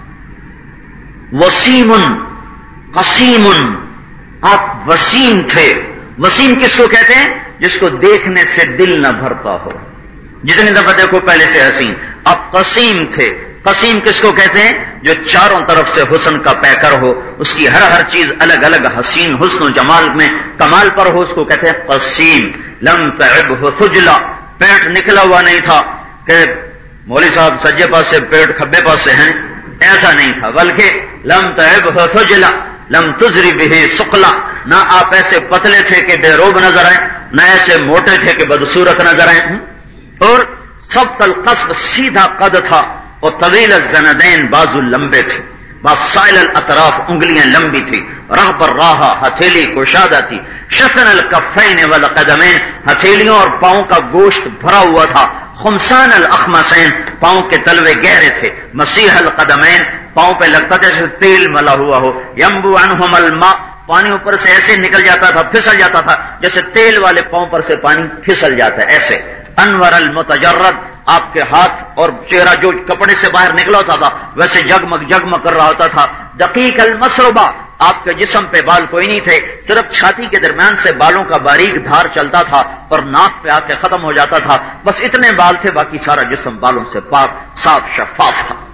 وسیم قسیم، آپ وسیم تھے. وسیم کس کو کہتے ہیں؟ جس کو دیکھنے سے دل نہ بھرتا ہو. جتنی دفعہ دیکھو پہلے سے حسین. آپ قسیم تھے. قسیم کس کو کہتے ہیں؟ جو چاروں طرف سے حسن کا پیکر ہو، اس کی ہر ہر چیز الگ الگ حسین حسن و جمال میں کمال پر ہو، اس کو کہتے ہیں قسیم. لم تعبہ سجلا، پیٹ نکلا ہوا نہیں تھا کہ مولوی صاحب سجے پاس سے پیٹ کھبے پاس سے ہیں، ایسا نہیں تھا. بلکہ لم تعبہ سجلا لم تزری بہ سقلا، نہ آپ ایسے پتلے تھے کہ بے روب نظر آئے، نہ ایسے موٹے تھے کہ بدصورت نظر آئے. اور سبط القصب، سیدھا قد تھا. اور طویل الزندین، بازو لمبے تھے. باسائل الاطراف، انگلیاں لمبی تھی. راہ پر راہ، ہتھیلی کشادہ تھی. شفن الکفین والقدمین، ہتھیلیوں اور پاؤں کا گوشت بھرا ہوا تھا. خمسان الاخمسین، پاؤں کے تلوے گہرے تھے. مسیح القدمین، پاؤں پہ لگتا تھا جیسے تیل ملا ہوا ہو. ینبو عنہم الماء، پانی اوپر سے ایسے نکل جاتا تھا، پھسل جاتا تھا جیسے تیل والے پاؤں پر سے پانی پھسل جاتا ہے ایسے. انور المتجرد، آپ کے ہاتھ اور چہرہ جو کپڑے سے باہر نکلا ہوتا تھا ویسے جگمگ جگمگ کر رہا ہوتا تھا. دقیق المسربہ، آپ کے جسم پہ بال کوئی نہیں تھے، صرف چھاتی کے درمیان سے بالوں کا باریک دھار چلتا تھا اور ناک پہ آ کے ختم ہو جاتا تھا. بس اتنے بال تھے، باقی سارا جسم بالوں سے پاک صاف شفاف تھا.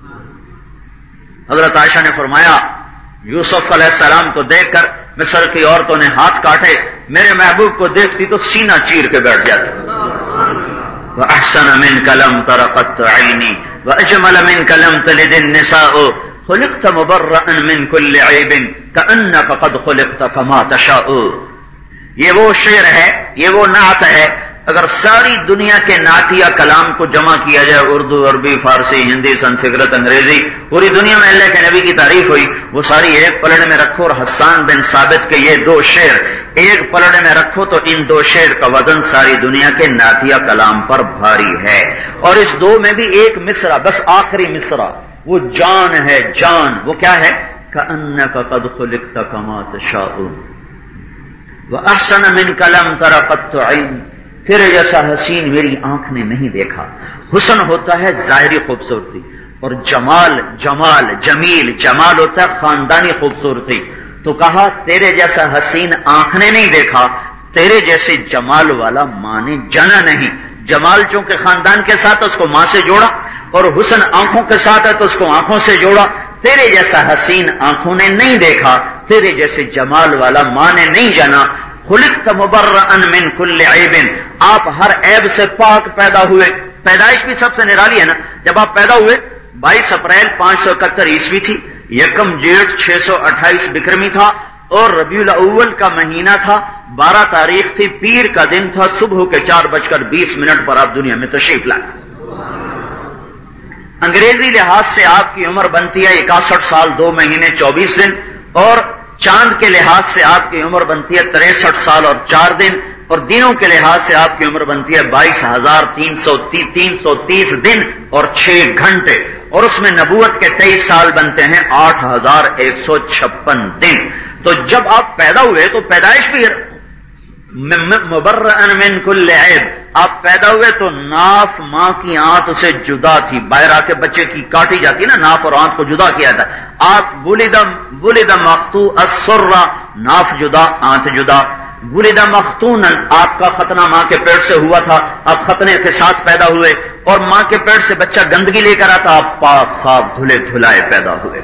حضرت عائشہ نے فرمایا یوسف علیہ السلام کو دیکھ کر مصر کی عورتوں نے ہاتھ کاٹے، میرے محبوب کو دیکھتی تو سینہ چیر کے بیٹھ جاتی. وأحسن منك لم تر قط عيني وأجمل منك لم تلد النساء خلقت مبرأ من كل عيب كأنك قد خلقت كما تشاء. یہ وہ شعر ہے، یہ وہ نعت ہے. اگر ساری دنیا کے نعتیہ کلام کو جمع کیا جائے، اردو، عربی، فارسی، ہندی، سنسکرت، انگریزی، پوری دنیا میں اللہ کے نبی کی تعریف ہوئی، وہ ساری ایک پلڑے میں رکھو اور حسان بن ثابت کے یہ دو شعر ایک پلڑے میں رکھو تو ان دو شعر کا وزن ساری دنیا کے نعتیہ کلام پر بھاری ہے. اور اس دو میں بھی ایک مصرع، بس آخری مصرع وہ جان ہے. جان وہ کیا ہے؟ کأنک قد خلقت کما تشاء وأحسن منک لم تر قط عین. تیرے جیسا حسین میری آنکھ نے نہیں دیکھا. حسن ہوتا ہے ظاہری خوبصورتی، اور جمال جمال جمیل جمال ہوتا ہے خاندانی خوبصورتی. تو کہا تیرے جیسا حسین آنکھ نے نہیں دیکھا، تیرے جیسے جمال والا ماں نے جنا نہیں. جمال چونکہ خاندان کے ساتھ اس کو ماں سے جوڑا، اور حسن آنکھوں کے ساتھ ہے تو اس کو آنکھوں سے جوڑا. تیرے جیسا حسین آنکھوں نے نہیں دیکھا، تیرے جیسے جمال والا ماں نے نہیں جانا. خلقت مبرأ من كل عیب، آپ ہر عیب سے پاک پیدا ہوئے. پیدائش بھی سب سے نرالی ہے نا. جب آپ پیدا ہوئے بائیس اپریل پانچ سو اکہتر عیسوی تھی، یکم جیٹھ چھ سو اٹھائیس بکرمی تھا، اور ربیع الاول کا مہینہ تھا، بارہ تاریخ تھی، پیر کا دن تھا، صبح کے چار بج کر بیس منٹ پر آپ دنیا میں تشریف لائے. انگریزی لحاظ سے آپ کی عمر بنتی ہے اکاسٹھ سال دو مہینے چوبیس دن، اور چاند کے لحاظ سے آپ کی عمر بنتی ہے تریسٹھ سال اور چار دن، اور دنوں کے لحاظ سے آپ کی عمر بنتی ہے بائیس ہزار تین سو تین سو تیس دن اور چھ گھنٹے. اور اس میں نبوت کے تیئیس سال بنتے ہیں آٹھ ہزار ایک سو چھپن دن. تو جب آپ پیدا ہوئے تو پیدائش بھی مبرأ من کل عیب. آپ پیدا ہوئے تو ناف ماں کی آنت سے جدا تھی. باہر آ کے بچے کی کاٹی جاتی نا، ناف اور آنت کو جدا کیا تھا. آپ ولد ولد مقطوع السرہ، ناف جدا آنت جدا. ولد مختونا، آپ کا ختنہ ماں کے پیٹ سے ہوا تھا، آپ ختنے کے ساتھ پیدا ہوئے. اور ماں کے پیٹ سے بچہ گندگی لے کر آتا، آپ پاک صاف دھلے دھلائے پیدا ہوئے.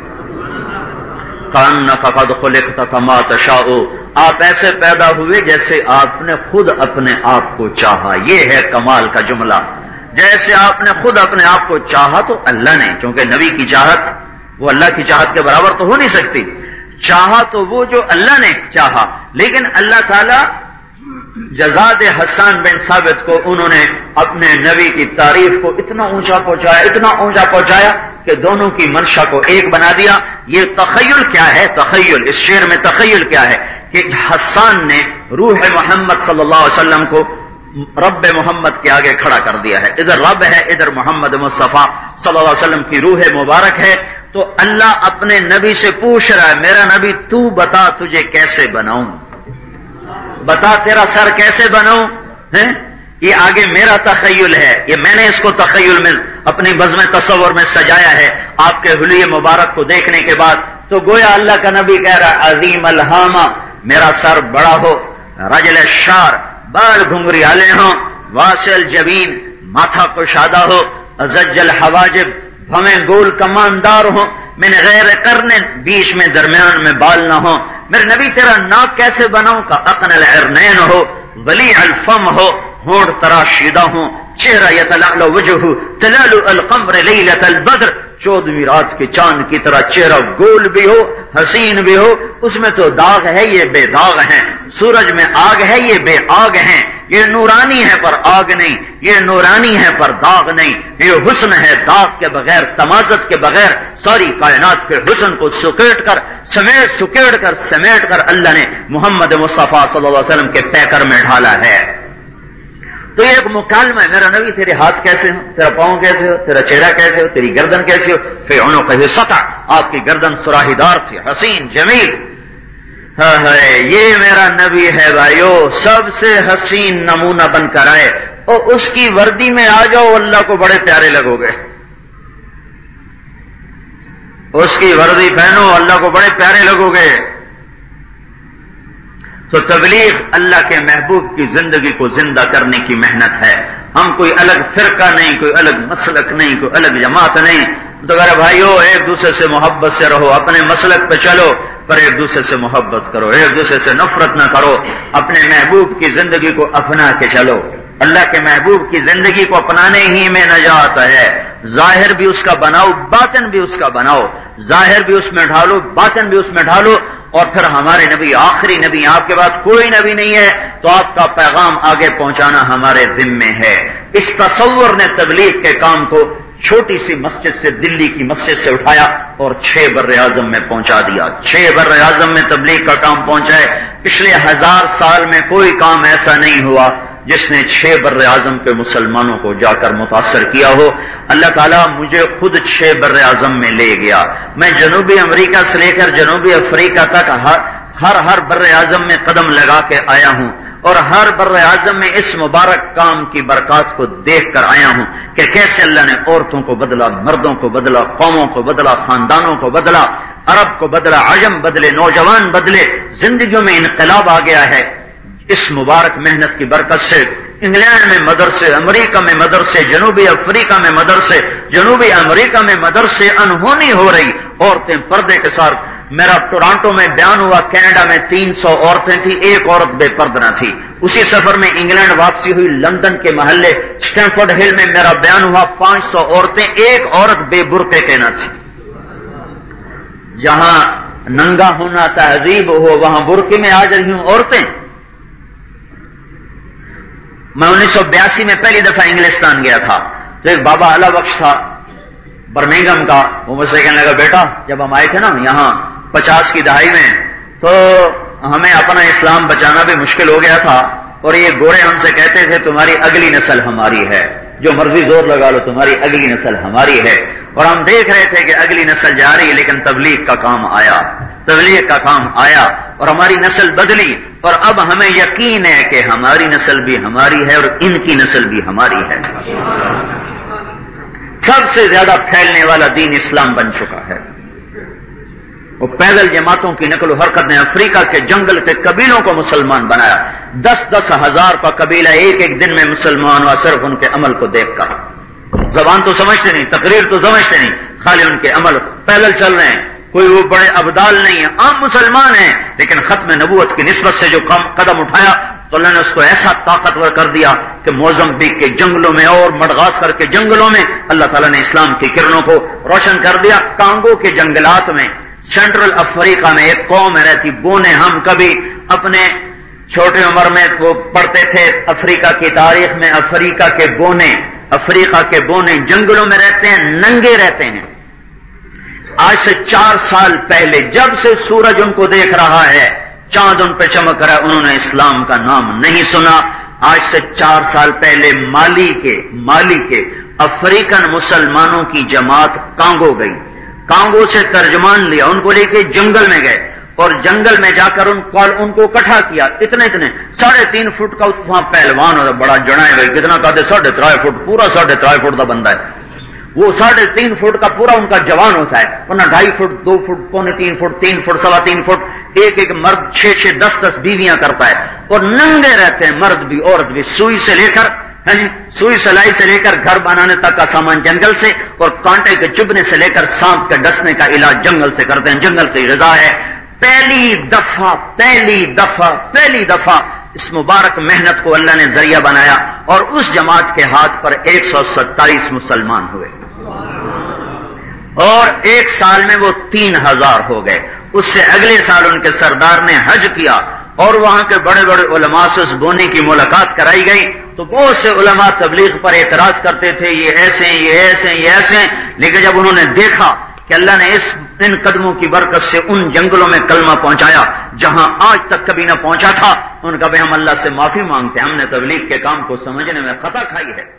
کأنک قد خلقت کما تشاء، آپ ایسے پیدا ہوئے جیسے آپ نے خود اپنے آپ کو چاہا. یہ ہے کمال کا جملہ. جیسے آپ نے خود اپنے آپ کو چاہا تو اللہ نے، کیونکہ نبی کی چاہت وہ اللہ کی چاہت کے برابر تو ہو نہیں سکتی. چاہا تو وہ جو اللہ نے چاہا، لیکن اللہ تعالی جزاد حسان بن ثابت کو انہوں نے اپنے نبی کی تعریف کو اتنا اونچا پہنچایا، اتنا اونچا پہنچایا کہ دونوں کی منشا کو ایک بنا دیا. یہ تخیل کیا ہے؟ تخیل اس شعر میں تخیل کیا ہے کہ حسان نے روح محمد صلی اللہ علیہ وسلم کو رب محمد کے آگے کھڑا کر دیا ہے. ادھر رب ہے، ادھر محمد مصطفیٰ صلی اللہ علیہ وسلم کی روح مبارک ہے. تو اللہ اپنے نبی سے پوچھ رہا ہے، میرا نبی تو بتا تجھے کیسے بناؤں، بتا تیرا سر کیسے بناؤں. یہ آگے میرا تخیل ہے، یہ میں نے اس کو تخیل میں اپنی بزم تصور میں سجایا ہے. آپ کے حلیے مبارک کو دیکھنے کے بعد تو گویا اللہ کا نبی کہہ رہا عظیم الہامہ، میرا سر بڑا ہو، رجل الشعر، بال گھنگری والے ہوں، واسل جبین، ماتھا کشادہ ہو، ازج الحواجب، ہمیں گول کماندار ہوں، من غیر قرن، بیچ میں درمیان میں بال نہ ہو. میرے نبی تیرا ناک کیسے بناؤں؟ کا اقن العرنین ہو، ولیع الفم ہو، ہونٹ تراشیدہ ہوں، چہرہ یتلألؤ وجہ تلألؤ القمر لیلۃ البدر، چودہویں رات کے چاند کی طرح چہرہ گول بھی ہو، حسین بھی ہو. اس میں تو داغ ہے، یہ بے داغ ہیں. سورج میں آگ ہے، یہ بے آگ ہیں. یہ نورانی ہے پر آگ نہیں، یہ نورانی ہے پر داغ نہیں. یہ حسن ہے داغ کے بغیر، تمازت کے بغیر. ساری کائنات کے حسن کو سکیٹ کر سمیٹ سکیڑ کر سمیٹ کر اللہ نے محمد مصطفیٰ صلی اللہ علیہ وسلم کے پیکر میں ڈھالا ہے. تو یہ ایک مکالمہ ہے، میرا نبی تیرے ہاتھ کیسے ہو، تیرا پاؤں کیسے ہو، تیرا چہرہ کیسے ہو، تیری گردن کیسے ہو. فی عنقہ سطع، آپ کی گردن سراہی دار تھی، حسین جمیل. ہاں ہے یہ میرا نبی ہے بھائیو، سب سے حسین نمونہ بن کر آئے. اور اس کی وردی میں آ جاؤ اللہ کو بڑے پیارے لگو گے. اس کی وردی پہنو اللہ کو بڑے پیارے لگو گے. تو تبلیغ اللہ کے محبوب کی زندگی کو زندہ کرنے کی محنت ہے. ہم کوئی الگ فرقہ نہیں، کوئی الگ مسلک نہیں، کوئی الگ جماعت نہیں. تو اگر بھائیو ایک دوسرے سے محبت سے رہو، اپنے مسلک پہ چلو، پر ایک دوسرے سے محبت کرو، ایک دوسرے سے نفرت نہ کرو. اپنے محبوب کی زندگی کو اپنا کے چلو. اللہ کے محبوب کی زندگی کو اپنانے ہی میں نجات ہے. ظاہر بھی اس کا بناؤ، باطن بھی اس کا بناؤ. ظاہر بھی اس میں ڈھالو، باطن بھی اس میں ڈھالو. اور پھر ہمارے نبی آخری نبی، آپ کے بعد کوئی نبی نہیں ہے، تو آپ کا پیغام آگے پہنچانا ہمارے ذمے ہے. اس تصور نے تبلیغ کے کام کو چھوٹی سی مسجد سے، دلی کی مسجد سے اٹھایا اور چھ بر اعظم میں پہنچا دیا. چھ بر اعظم میں تبلیغ کا کام پہنچا ہے. پچھلے ہزار سال میں کوئی کام ایسا نہیں ہوا جس نے چھ بر اعظم کے مسلمانوں کو جا کر متاثر کیا ہو. اللہ تعالیٰ مجھے خود چھ بر اعظم میں لے گیا. میں جنوبی امریکہ سے لے کر جنوبی افریقہ تک ہر ہر ہر بر اعظم میں قدم لگا کے آیا ہوں، اور ہر بر اعظم میں اس مبارک کام کی برکات کو دیکھ کر آیا ہوں کہ کیسے اللہ نے عورتوں کو بدلا، مردوں کو بدلا، قوموں کو بدلا، خاندانوں کو بدلا، عرب کو بدلا، عجم بدلے، نوجوان بدلے، زندگیوں میں انقلاب آ گیا ہے. اس مبارک محنت کی برکت سے انگلینڈ میں مدرسے، امریکہ میں مدرسے، جنوبی افریقہ میں مدرسے، جنوبی امریکہ میں مدرسے، انہونی ہو رہی، عورتیں پردے کے ساتھ. میرا ٹورانٹو میں بیان ہوا، کینیڈا میں تین سو عورتیں تھیں، ایک عورت بے پردہ نہ تھی. اسی سفر میں انگلینڈ واپسی ہوئی، لندن کے محلے اسٹینفورڈ ہل میں میرا بیان ہوا، پانچ سو عورتیں، ایک عورت بے برقعے کے نہ تھی. جہاں ننگا ہونا تہذیب ہو، وہاں برقعے میں آ رہی ہوں عورتیں. میں انیس سو بیاسی میں پہلی دفعہ انگلستان گیا تھا، تو ایک بابا اللہ بخش تھا برمنگم کا، وہ مجھ سے کہنے لگا، بیٹا جب ہم آئے تھے نا یہاں پچاس کی دہائی میں، تو ہمیں اپنا اسلام بچانا بھی مشکل ہو گیا تھا، اور یہ گورے ہم سے کہتے تھے تمہاری اگلی نسل ہماری ہے، جو مرضی زور لگا لو تمہاری اگلی نسل ہماری ہے. اور ہم دیکھ رہے تھے کہ اگلی نسل جا رہی ہے، لیکن تبلیغ کا کام آیا، تبلیغ کا کام آیا اور ہماری نسل بدلی. اور اب ہمیں یقین ہے کہ ہماری نسل بھی ہماری ہے اور ان کی نسل بھی ہماری ہے. سب سے زیادہ پھیلنے والا دین اسلام بن چکا ہے. وہ پیدل جماعتوں کی نقل و حرکت نے افریقہ کے جنگل کے قبیلوں کو مسلمان بنایا. دس دس ہزار کا قبیلہ ایک ایک دن میں مسلمان ہوا، صرف ان کے عمل کو دیکھ کر. زبان تو سمجھتے نہیں، تقریر تو سمجھتے نہیں، خالی ان کے عمل. پیدل چل رہے ہیں، کوئی وہ بڑے ابدال نہیں ہیں، عام مسلمان ہیں، لیکن ختم نبوت کی نسبت سے جو قدم اٹھایا تو اللہ نے اس کو ایسا طاقتور کر دیا کہ موزمبیق کے جنگلوں میں اور مڈغاسکر کے جنگلوں میں اللہ تعالیٰ نے اسلام کی کرنوں کو روشن کر دیا. کانگو کے جنگلات میں، سینٹرل افریقہ میں ایک قوم رہتی بونے. ہم کبھی اپنے چھوٹے عمر میں وہ پڑھتے تھے افریقہ کی تاریخ میں، افریقہ کے بونے، افریقہ کے بونے جنگلوں میں رہتے ہیں، ننگے رہتے ہیں. آج سے چار سال پہلے جب سے سورج ان کو دیکھ رہا ہے، چاند ان پہ چمک رہا ہے، انہوں نے اسلام کا نام نہیں سنا. آج سے چار سال پہلے مالی کے مالی کے افریقن مسلمانوں کی جماعت کانگو گئی. کانگو سے ترجمان لیا، ان کو لے کے جنگل میں گئے اور جنگل میں جا کر ان کو ان کو اکٹھا کیا. اتنے اتنے ساڑھے تین فٹ کا وہاں پہلوان ہوتا، بڑا جڑا ہے، کتنا کہتے ساڑھے ترائی فٹ، پورا ساڑھے ترائی فٹ کا بندہ ہے. وہ ساڑھے تین فٹ کا پورا ان کا جوان ہوتا ہے، ورنہ ڈھائی فٹ، دو فٹ، پونے تین فٹ، تین فٹ، سوا تین فٹ. ایک ایک مرد چھ چھ دس دس بیویاں کرتا ہے اور ننگے رہتے ہیں، مرد بھی عورت بھی. سوئی سے لے کر سوئی سلائی سے لے کر گھر بنانے تک کا سامان جنگل سے، اور کانٹے کے چبھنے سے لے کر سانپ کے ڈسنے کا علاج جنگل سے کرتے ہیں. جنگل کی غذا ہے. پہلی دفعہ پہلی دفعہ پہلی دفعہ اس مبارک محنت کو اللہ نے ذریعہ بنایا اور اس جماعت کے ہاتھ پر ایک سو ستائیس مسلمان ہوئے اور ایک سال میں وہ تین ہزار ہو گئے. اس سے اگلے سال ان کے سردار نے حج کیا اور وہاں کے بڑے بڑے علماء سے اس بونے کی ملاقات کرائی گئی. تو بہت سے علماء تبلیغ پر اعتراض کرتے تھے، یہ ایسے ہیں، یہ ایسے ہیں، یہ ایسے ہیں. لیکن جب انہوں نے دیکھا کہ اللہ نے اس ان قدموں کی برکت سے ان جنگلوں میں کلمہ پہنچایا جہاں آج تک کبھی نہ پہنچا تھا، ان کا بھی ہم اللہ سے معافی مانگتے ہیں، ہم نے تبلیغ کے کام کو سمجھنے میں خطا کھائی ہے.